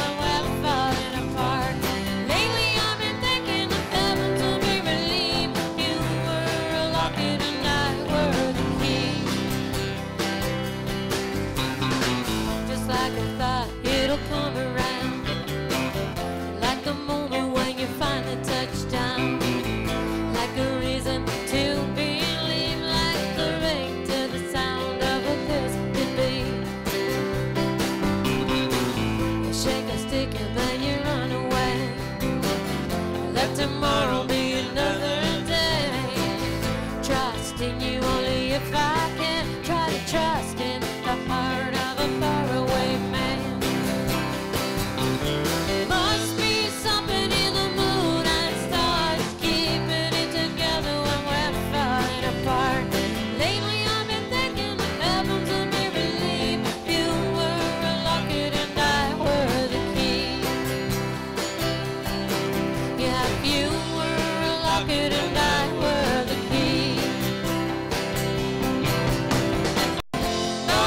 locket and I were the key. Just like I thought it'll come around, like the moment when you finally touch down, like a reason to believe, like the ring to the sound of a kiss could be. You shake a stick and then you run away. Let tomorrow be another day. Trusting you only if I can. Try to trust in the heart of a faraway man. Must be something in the moon and stars keeping it together when we're falling apart. Lately I've been thinking the heavens of me relief. You were a locket and I were the key. Yeah, if you were a locket and I were the key. No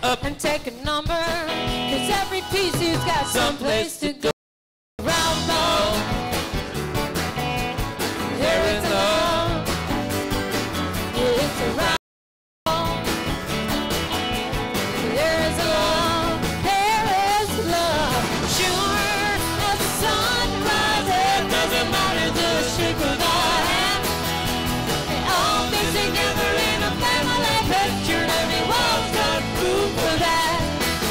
up and take a number. 'Cause every piece has got someplace to go. Round ball, here is love. Yeah, it's a round ball. There is love, there is love. Sure as the sun rises, doesn't matter the shape of the hand. They all mix together in a family picture, and every wall's got room for that.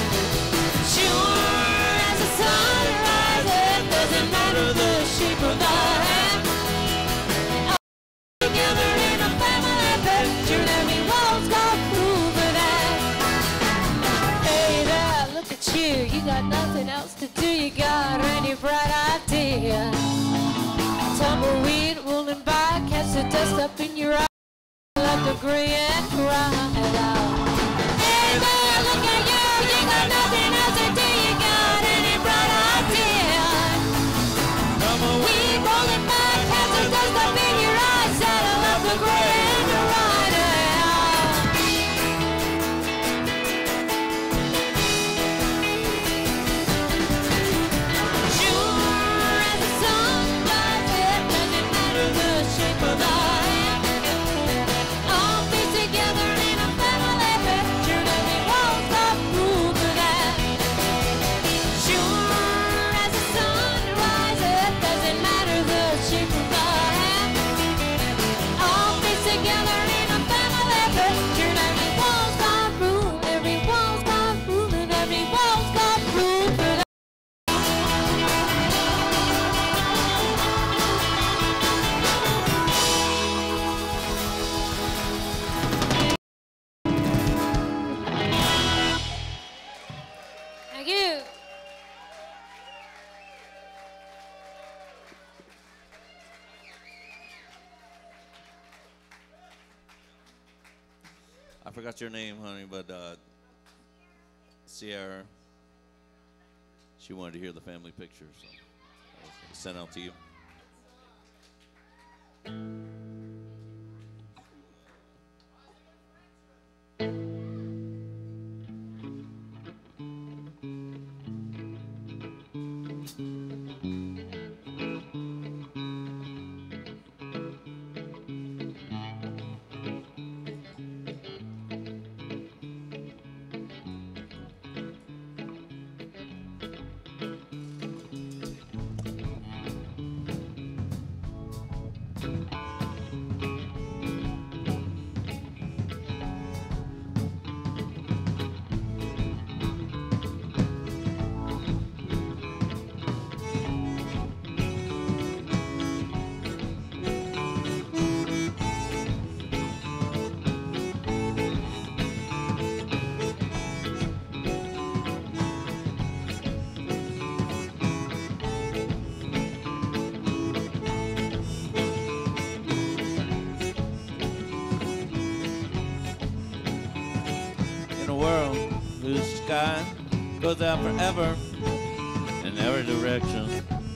Sure as the sun rises, doesn't matter the shape of the hand. They all mix together in a family picture, and every wall's got room for that. Hey there, look at you. You got nothing else to do. You got any bright idea? Tumbleweed rolling by, catch the dust up in your eye. Let the gray and cry out. Hey there, look at you. You got nothing else to do. You got any bright idea? Tumbleweed rolling by, catch the dust up in your eye. Saddle up the gray and ride out. Sure as the sun rises, doesn't matter the shape of the hand. All things together in a family picture, and every wall's got room for that. Sure as the sun rises, doesn't matter the shape of the hand. All things together in a family picture, and every wall's got room, every wall's got room, and every wall's got room for that. Thank you. I forgot your name, honey, but Sierra. She wanted to hear the family picture, so I sent out to you. In a world whose sky goes out forever in every direction.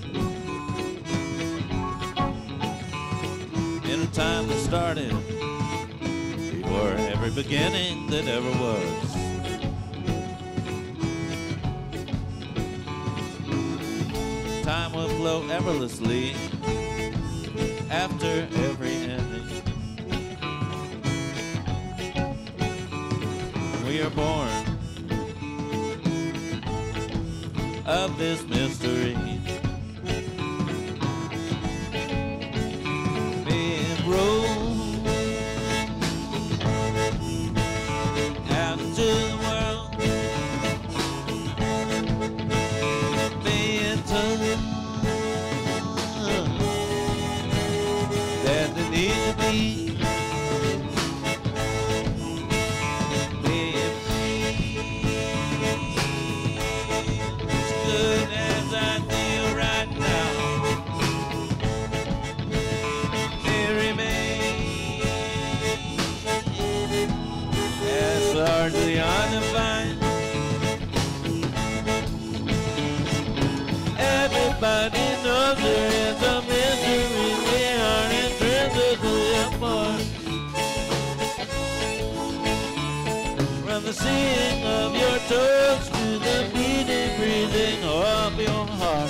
In a time that started before every beginning that ever was. Time will flow effortlessly after every ending. We are born of this mystery, being rolled out into the world, being told that they need to be. Largely undefined. Everybody knows there is a mystery. We are intrinsically apart from the the seeing of your toes to the beating, breathing of your heart.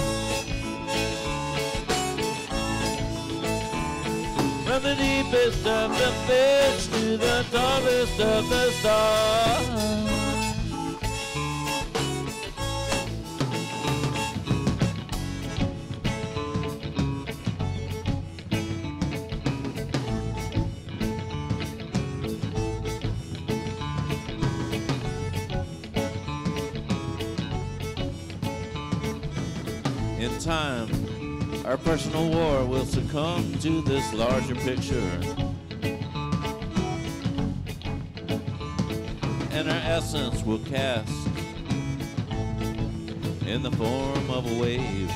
From the deepest of the fish to the tallest of the stars. In time, our personal war will succumb to this larger picture, and our essence will cast in the form of a wave.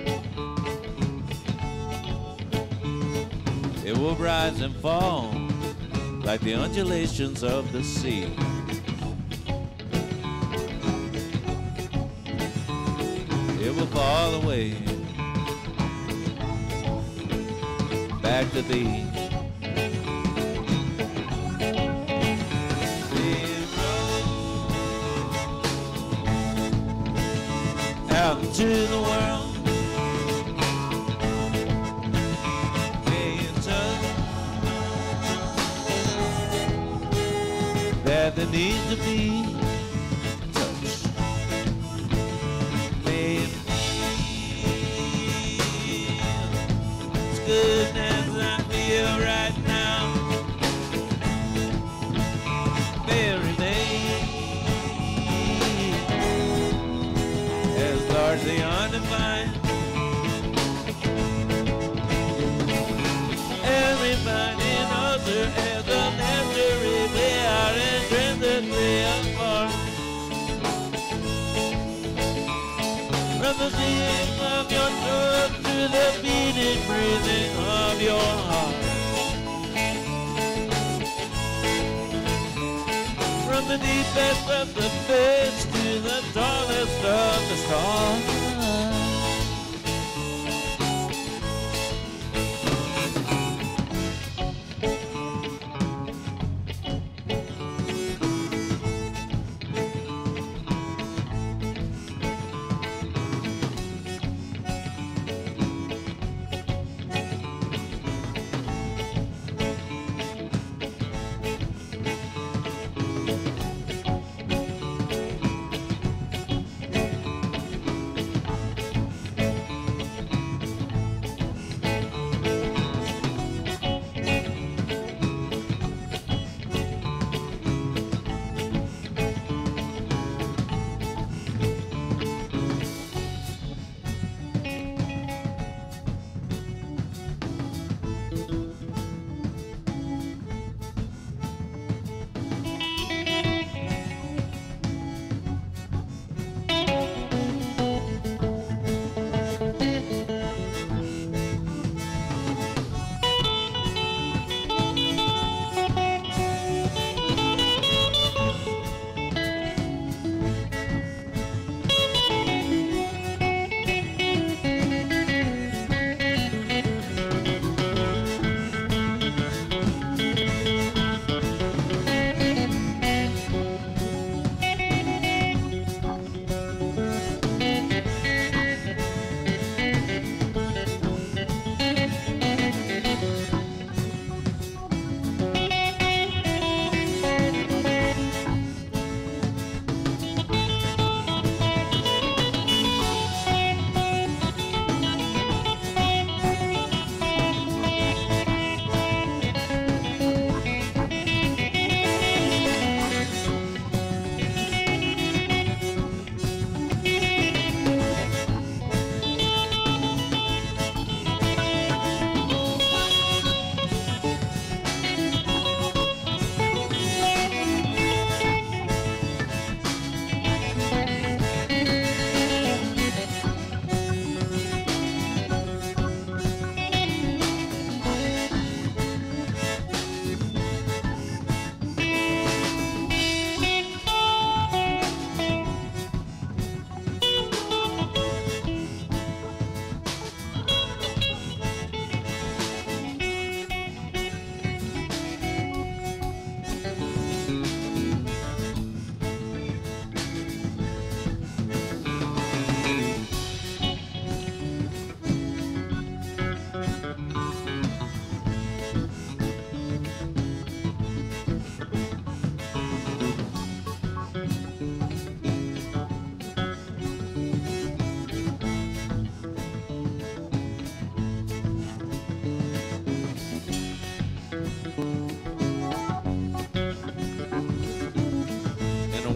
It will rise and fall like the undulations of the sea. It will fall away back to thee. Out into the world, may you touch that there needs to be touched. May it feel as good as I feel right now. Very largely undefined. Everybody knows her as a mystery. We are intrinsically apart. From the seeing of your throat to the beating, breathing of your heart. From the deepest of the fish to the tallest of the stars.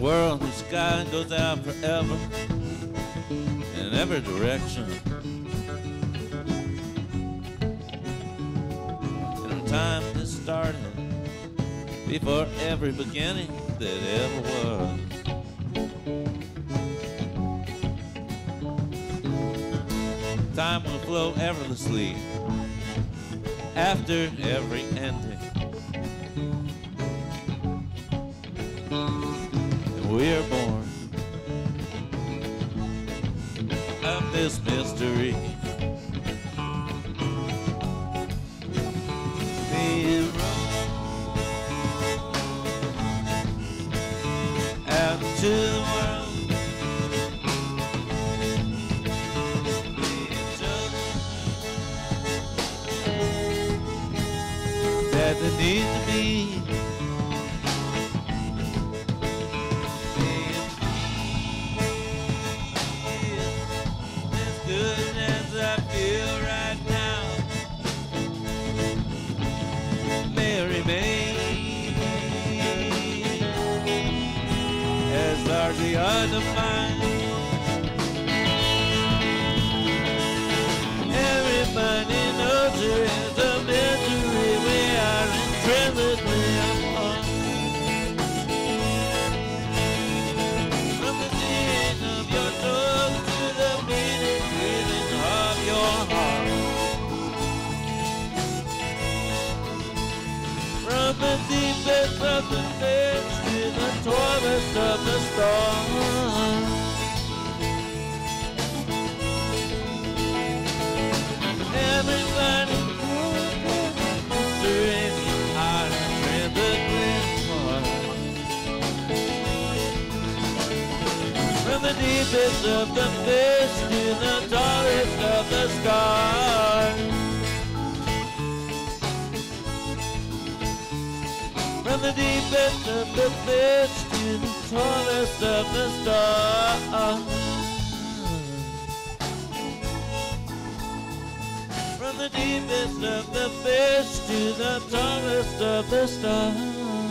world whose sky goes out forever in every direction. And a time that started before every beginning that ever was. Time will flow effortlessly after every ending. And we are born of this mystery. Being out to the world. That there needs to be as good as I feel right now. Mary May as largely undefined. Everybody knows there is a mystery. We are intrinsically apart. From the beating of your toes to the beating, breathing of your heart. From the deepest of the fish to the tallest of the stars. Everybody in our intrinsically apart. From the deepest of the fish to the tallest of the stars. From the deepest of the fish to the tallest of the stars. From the deepest of the fish to the tallest of the stars.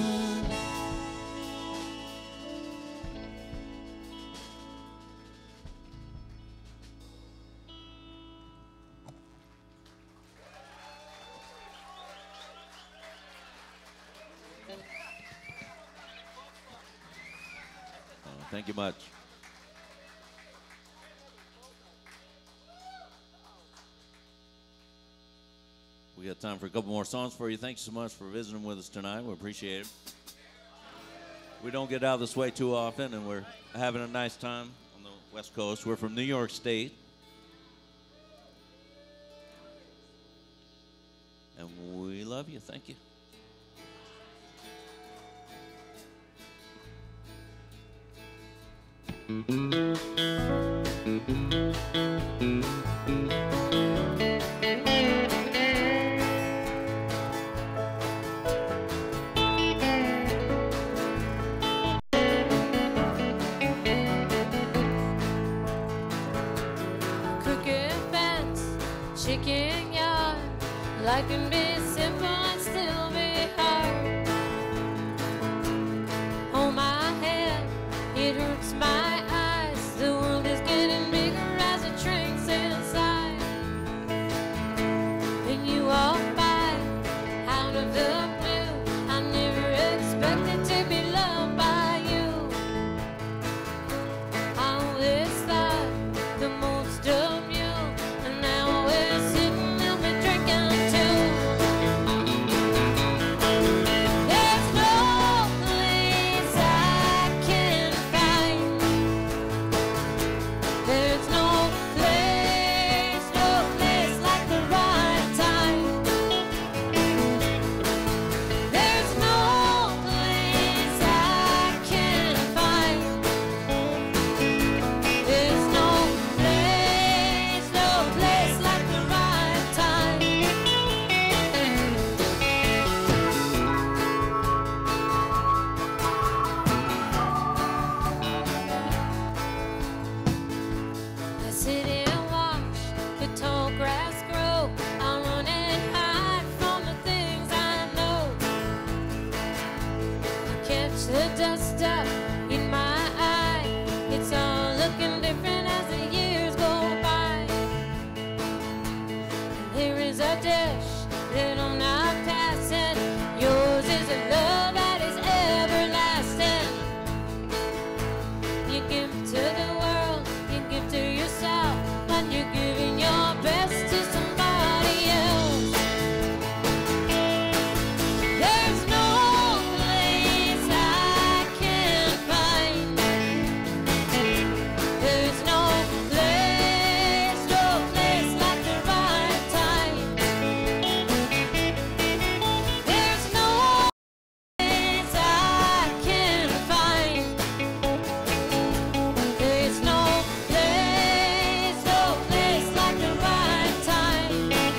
Thank you much. We got time for a couple more songs for you. Thanks so much for visiting with us tonight. We appreciate it. We don't get out this way too often, and we're having a nice time on the West Coast. We're from New York State. And we love you. Thank you. Chicken yard, life can be simple and still be hard. Oh my head, it hurts my eyes. The world is getting bigger as it shrinks inside. And you walk by, out of the blue. I never expected to be loved by you. I always thought the most of you. And now we're sitting and we're drinking too. is a dish that'll not pass, and yours is a love that is everlasting. You give to the world, you give to yourself, when you're giving your best to somebody else. There's no place I can find. There's no place like the right time. There's no place I can find. There's no place like the right time.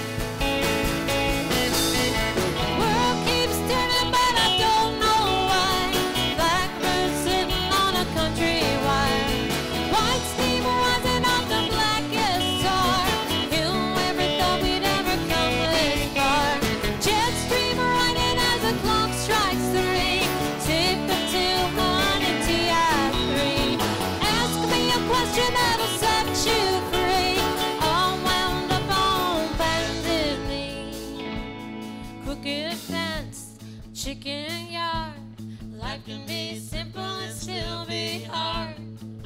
World keeps turning, but I don't know why. Blackbird sitting on a country wire. White steam rising off the blackest tar. Who ever thought we'd ever come this far? Jet stream riding as the clock strikes 3. Tip of 200 TI3. Ask me a question that'll set you free. All wound up on bended knee. Crooked fence, chicken yard. Life can be simple and still be hard.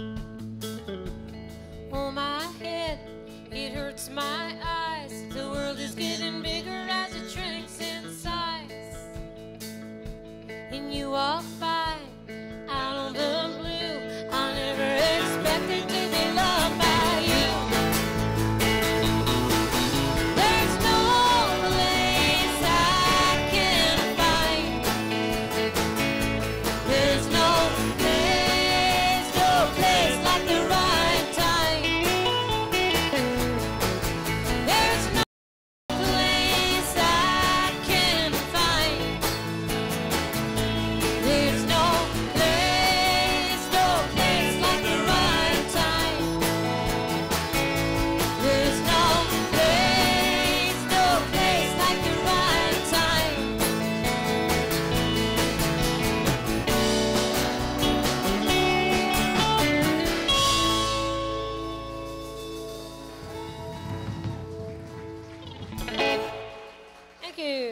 Oh, my head, it hurts my eyes. The world is getting bigger as it shrinks in size. And you walk by, out of the blue. I never expected to be loved by you. There's no place I can find. There's no place like the right time. There's no place I can find. There's no place like the right time. There's no place like the right time. Thank you.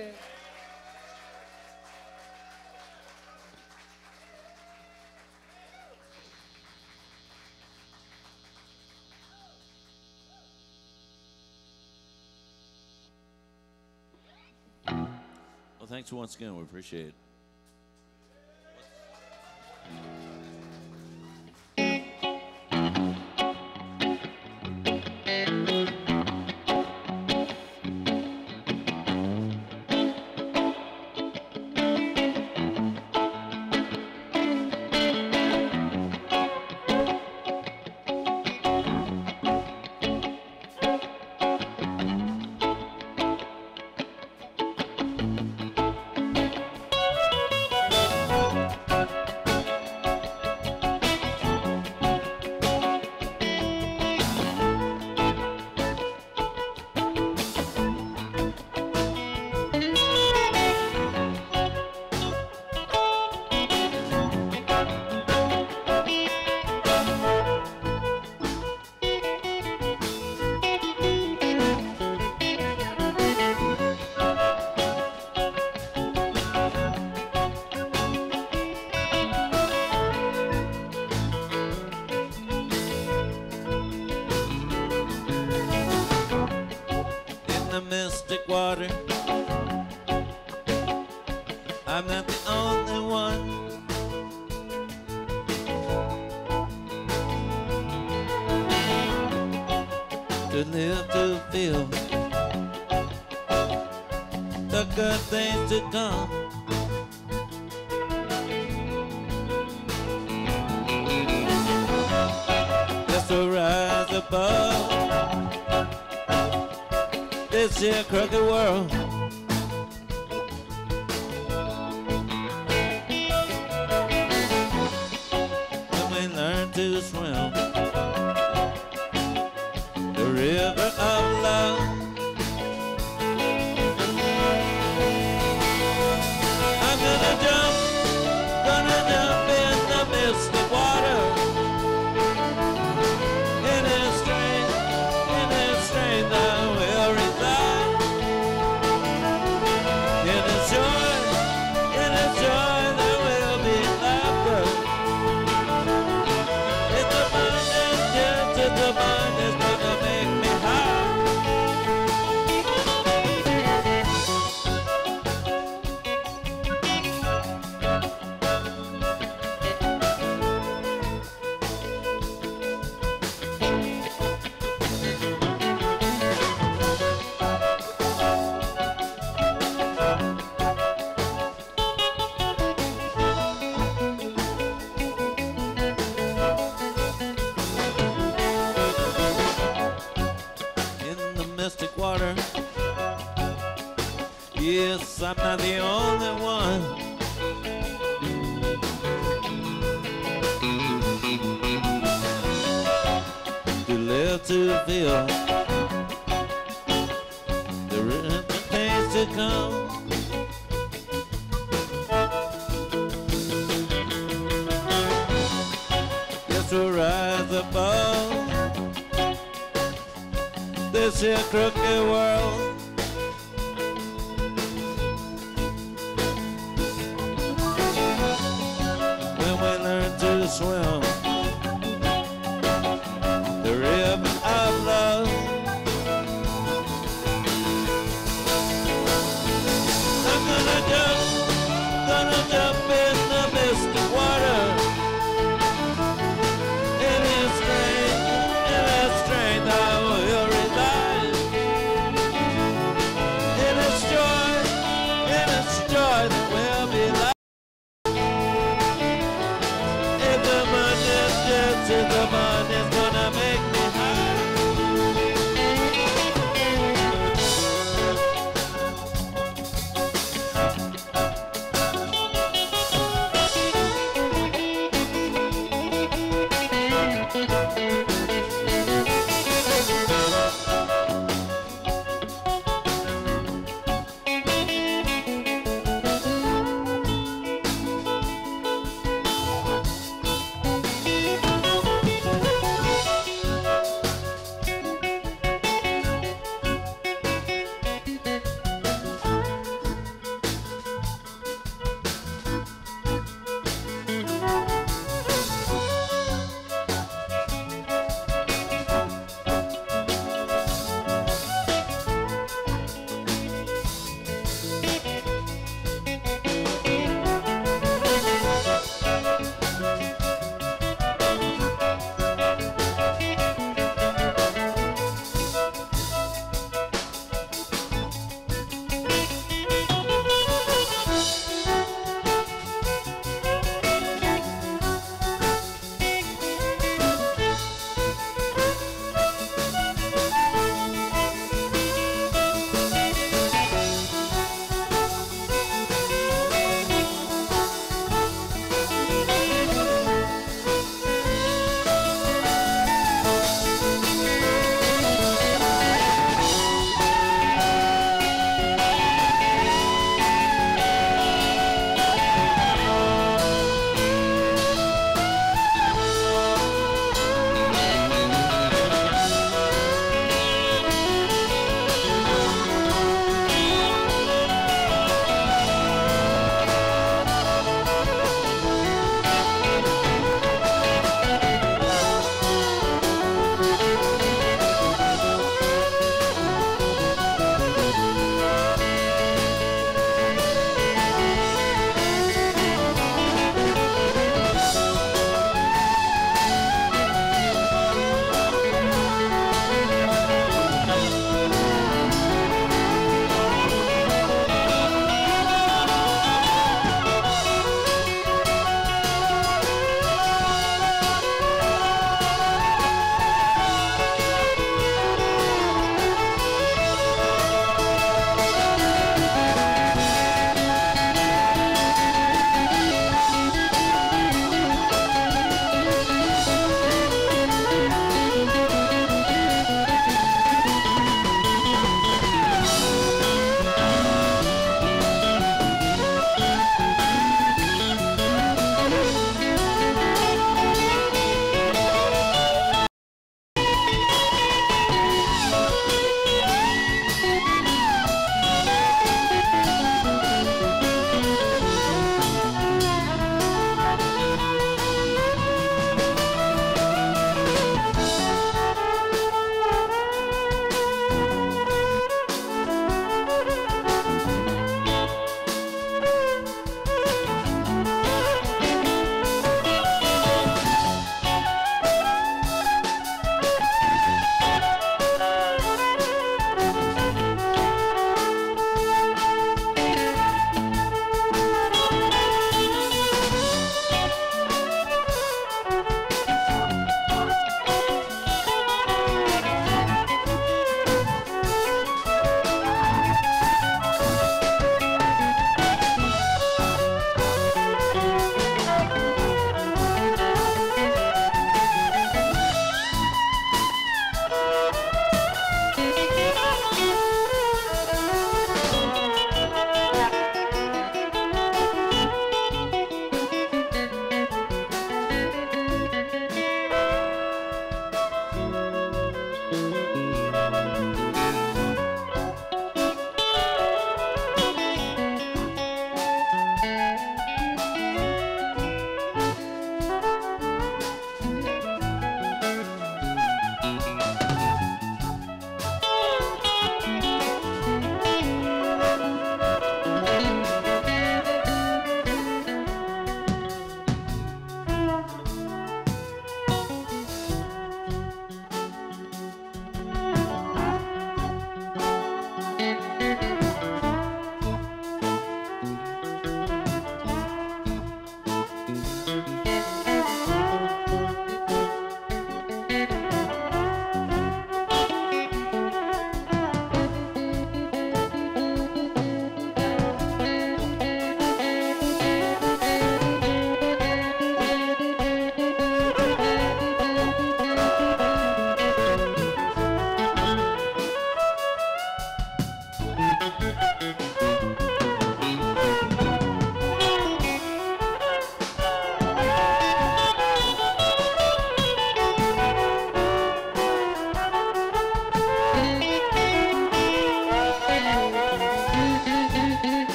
Well, thanks once again. We appreciate it. The mystic water, I'm not the only one. To live to feel the good things to come. Just to rise above this here crooked world. When we learn to swim the river of love, I'm gonna jump in the mystic water. In His strength I will reside. mystic water. Yes, I'm not the only one. To live to feel the things to come. Yes, we'll rise above this here crooked world. When we learn to swim the river of love. I'm gonna jump in the mystic water. In His strength I will reside.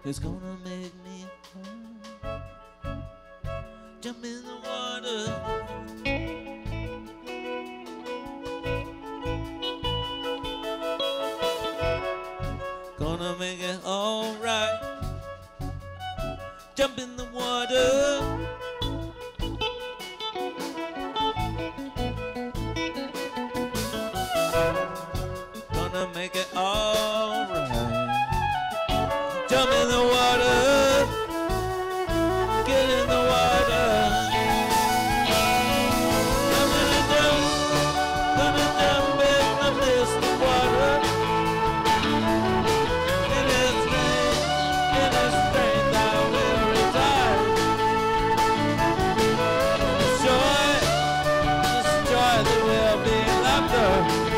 It's gonna make me jump in the water. Gonna make it all right. Jump in the water. Gonna make it all right. Jump in the water. Get in the water. Gonna jump in the misty water. In His strength I will reside. This joy, there will be laughter.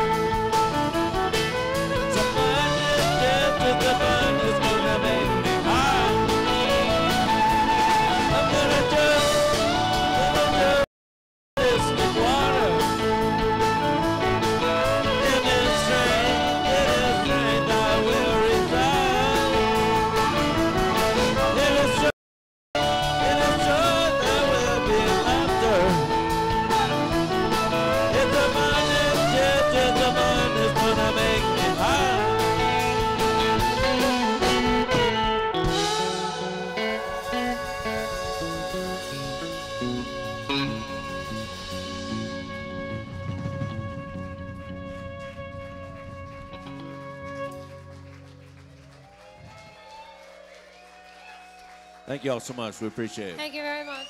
The fun is gonna make me high. I'm gonna jump this water. In His strength I will reside. In His strength there will be laughter. It's a fun, it's a fun, it's gonna make me high. Thank you all so much. We appreciate it. Thank you very much.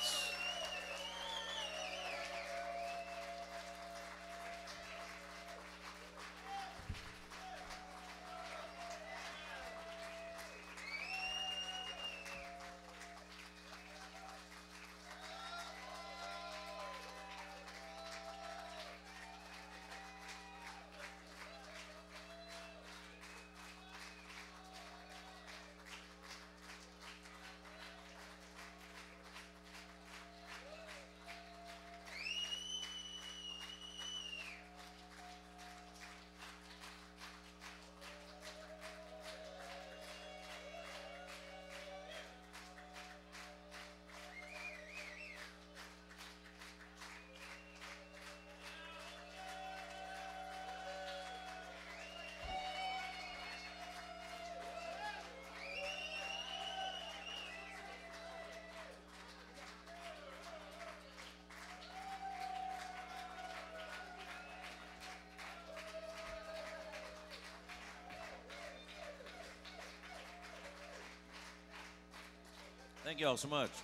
Thank you all so much.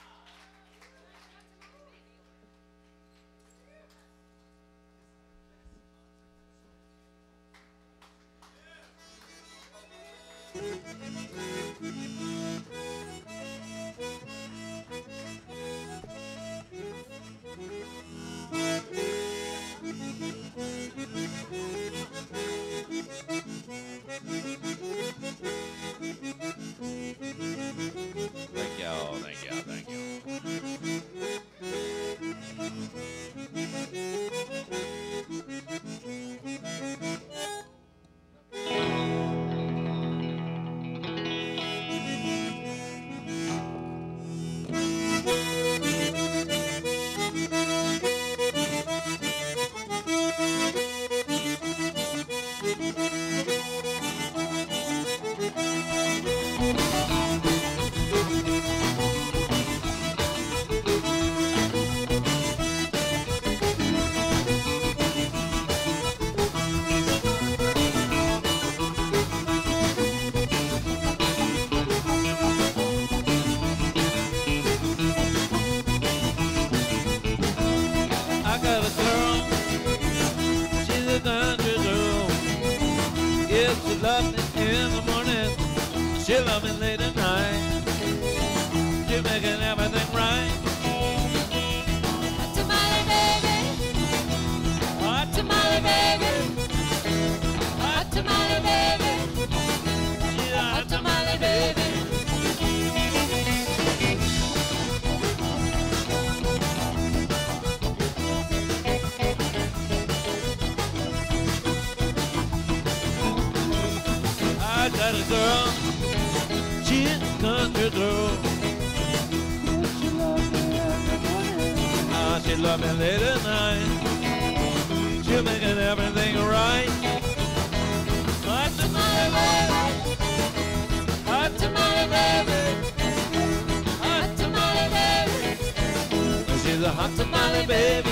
Thank y'all, thank y'all, thank you. love me in the morning, she love me late at night. She making everything right. Hot tamale baby, Hot tamale baby, hot tamale baby, she's a hot tamale baby. I got a girl, she country girl. Ah, she loved me late at night. She'll make everything right. Hot tamale baby, hot tamale baby, hot tamale baby. She's a hot tamale baby.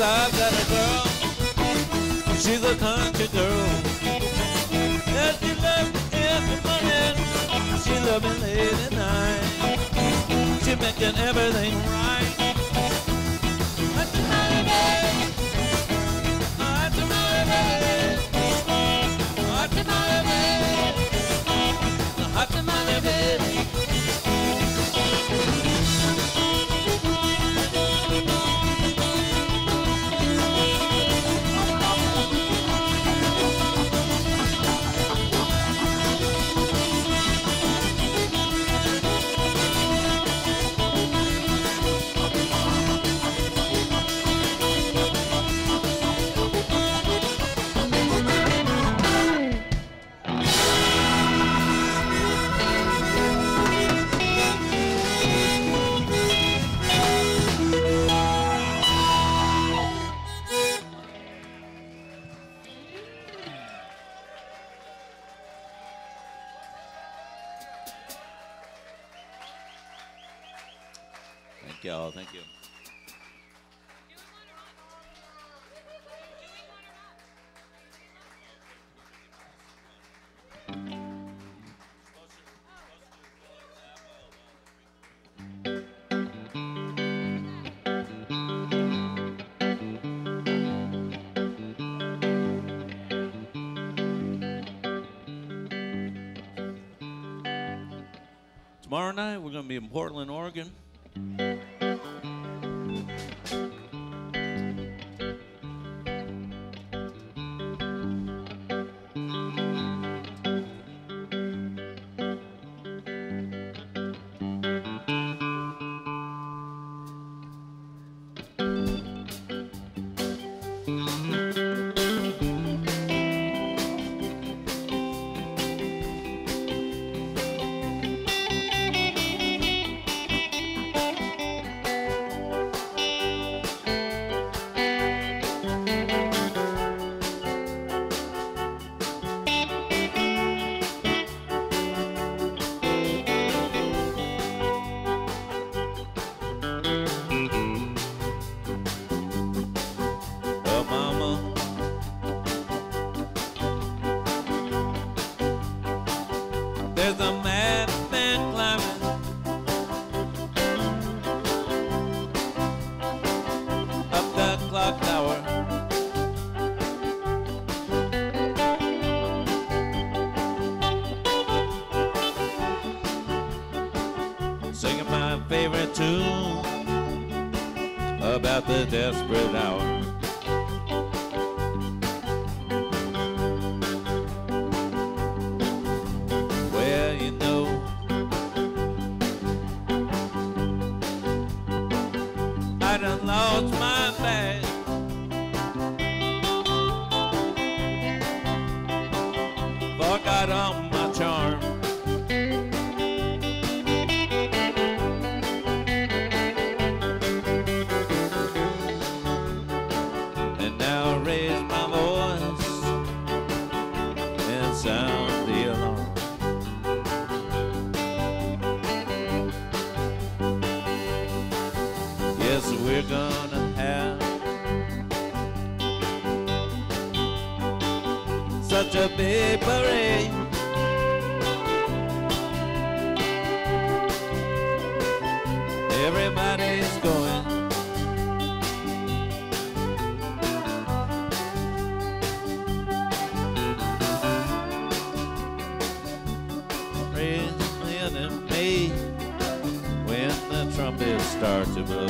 I've got a girl, she's a country girl. Yeah, she loves me in the morning, she loves me late at night. She making everything right. Hot tamale, baby. Hot tamale, baby. Hot tamale, baby. Hot tamale, baby. Thank y'all. Thank you. Tomorrow night, we're going to be in Portland, Oregon. There's a madman climbing up that clock tower. Singing my favorite tune about the desperate hour. I done lost my bag. Forgot all my charm. And now I raise my voice and sound the alarm. Yes, we're gonna have such a big parade. Everybody's going. Raising in May when the trumpets start to blow.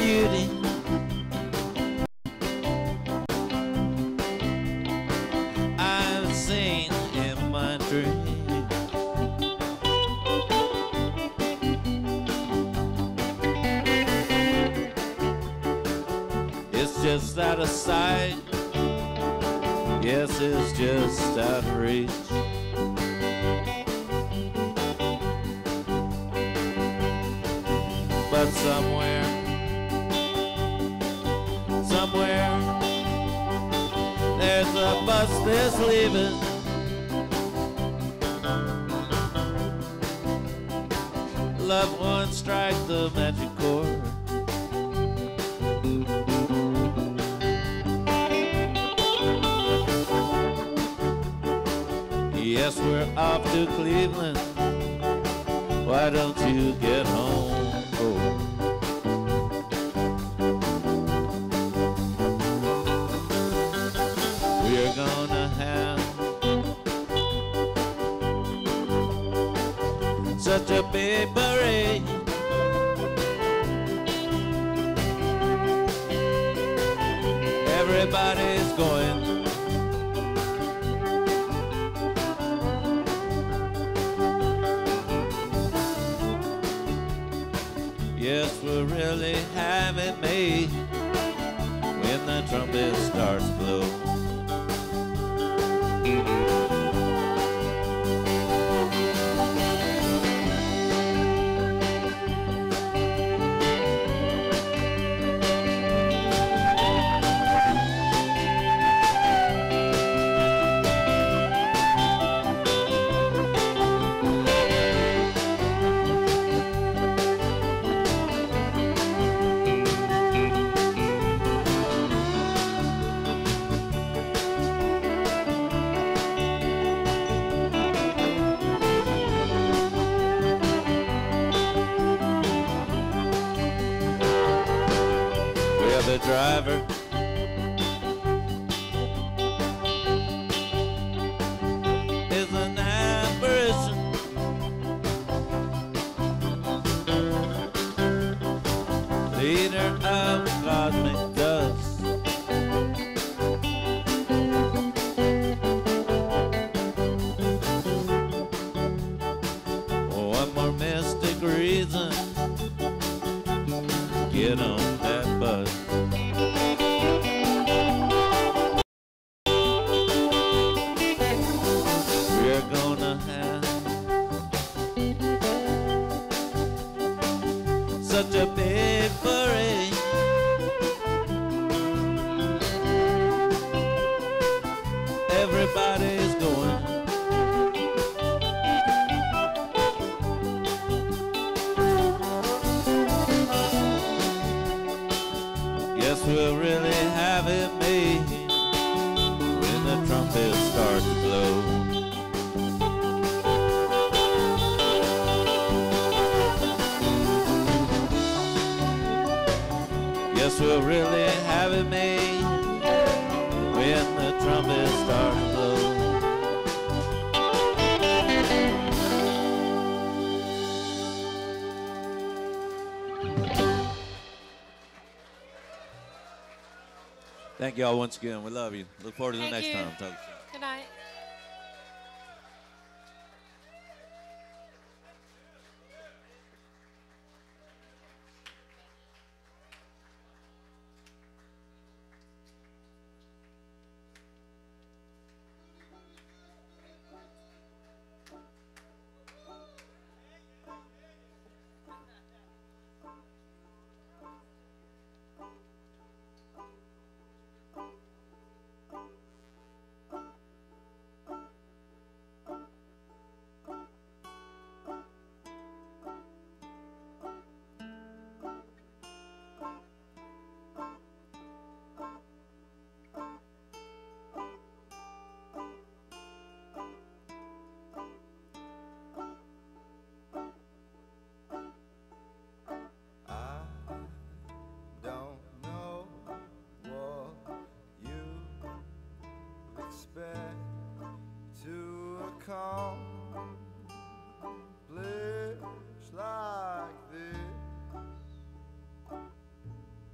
beauty. I've seen in my dreams. It's just out of sight. Yes, it's just out of reach. But somewhere, there's a bus that's leaving. Loved ones strike the magic chord. Yes, we're off to Cleveland. Why don't you get home, boy? We're gonna have such a big parade. Everybody's going. Yes, we'll really have it made when the trumpet starts to blow. The driver is an apparition. Leader of cosmic dust. One more mystic reason. Get on that bus. We're gonna have such a big parade. Everybody's going. Yes, we'll really have it made when the trumpets start to blow. Yes, we'll really have it made when the trumpets start to blow. Thank y'all once again. We love you. Look forward to the next time. Talk to you. Good night. accomplish like this.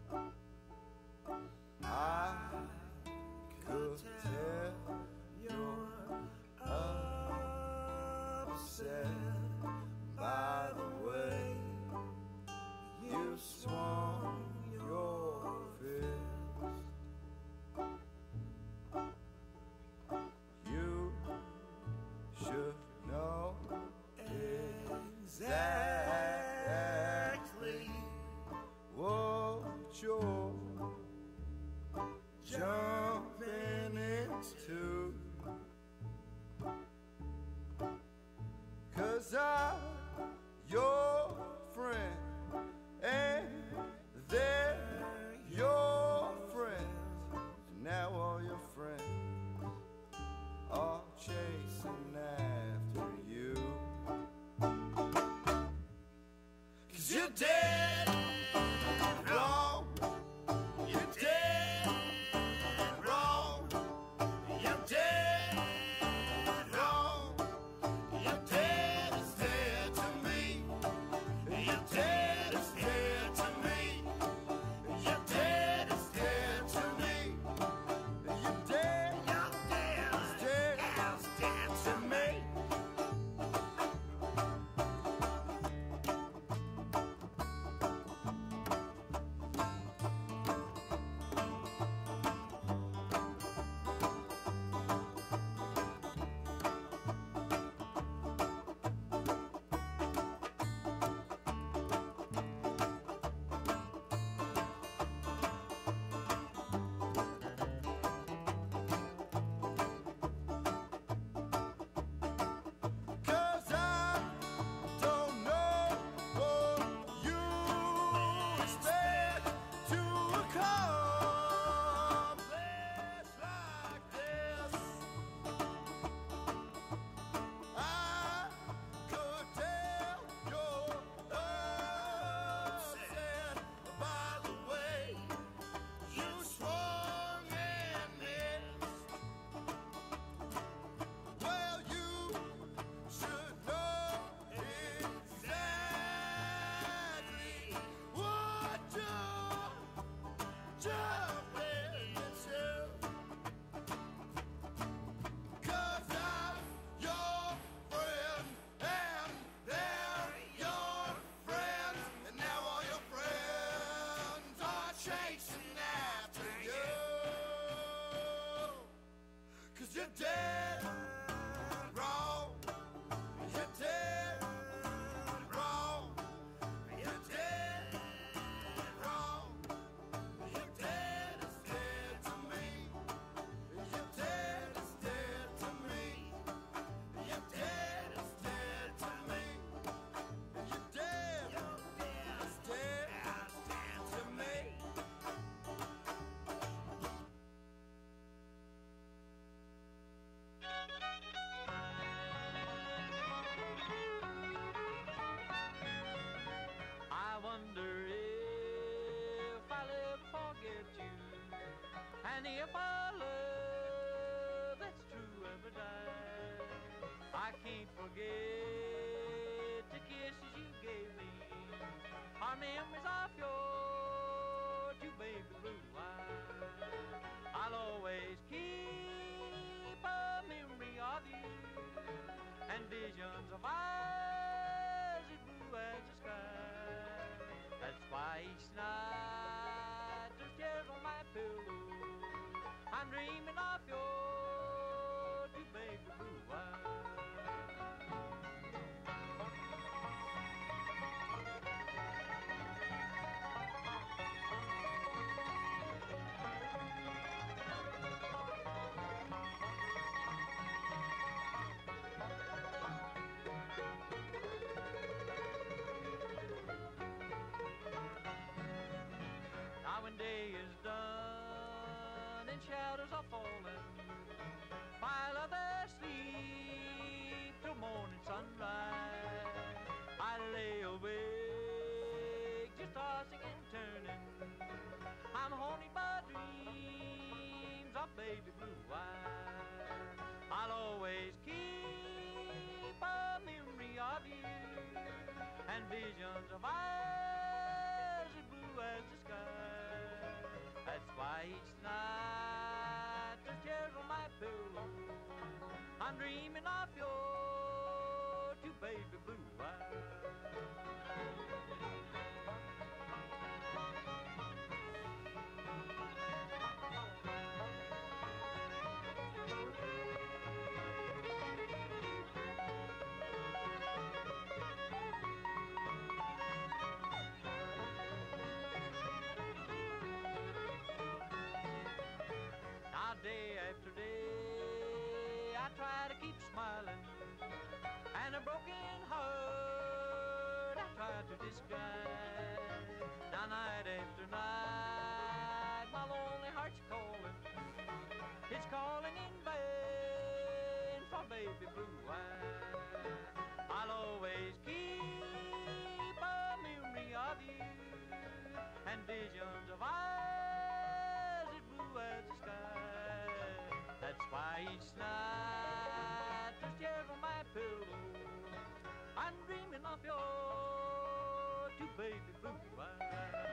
And if our love that's true ever dies, I can't forget the kisses you gave me, our memories of your two baby blue eyes. I'll always keep a memory of you and visions of eyes as blue as the sky. That's why each night there's tears on my pillow. I'm dreaming of your two baby blue eyes. Now when day is done and shadows are falling, while others sleep till morning sunrise, I lay awake just tossing and turning. I'm haunted by dreams of baby blue eyes. I'll always keep a memory of you and visions of eyes as blue as the sky. That's why each night there's tears on my pillow. I'm dreaming of your two baby blue eyes. Now day after day I try to keep smiling, and a broken heart I try to disguise. Now night after night my lonely heart's calling. It's calling in vain for baby blue eyes. I'll always keep a memory of you and visions of eyes as blue as the sky. That's why each night there's tears on my pillow. I'm dreaming of your two baby blue eyes.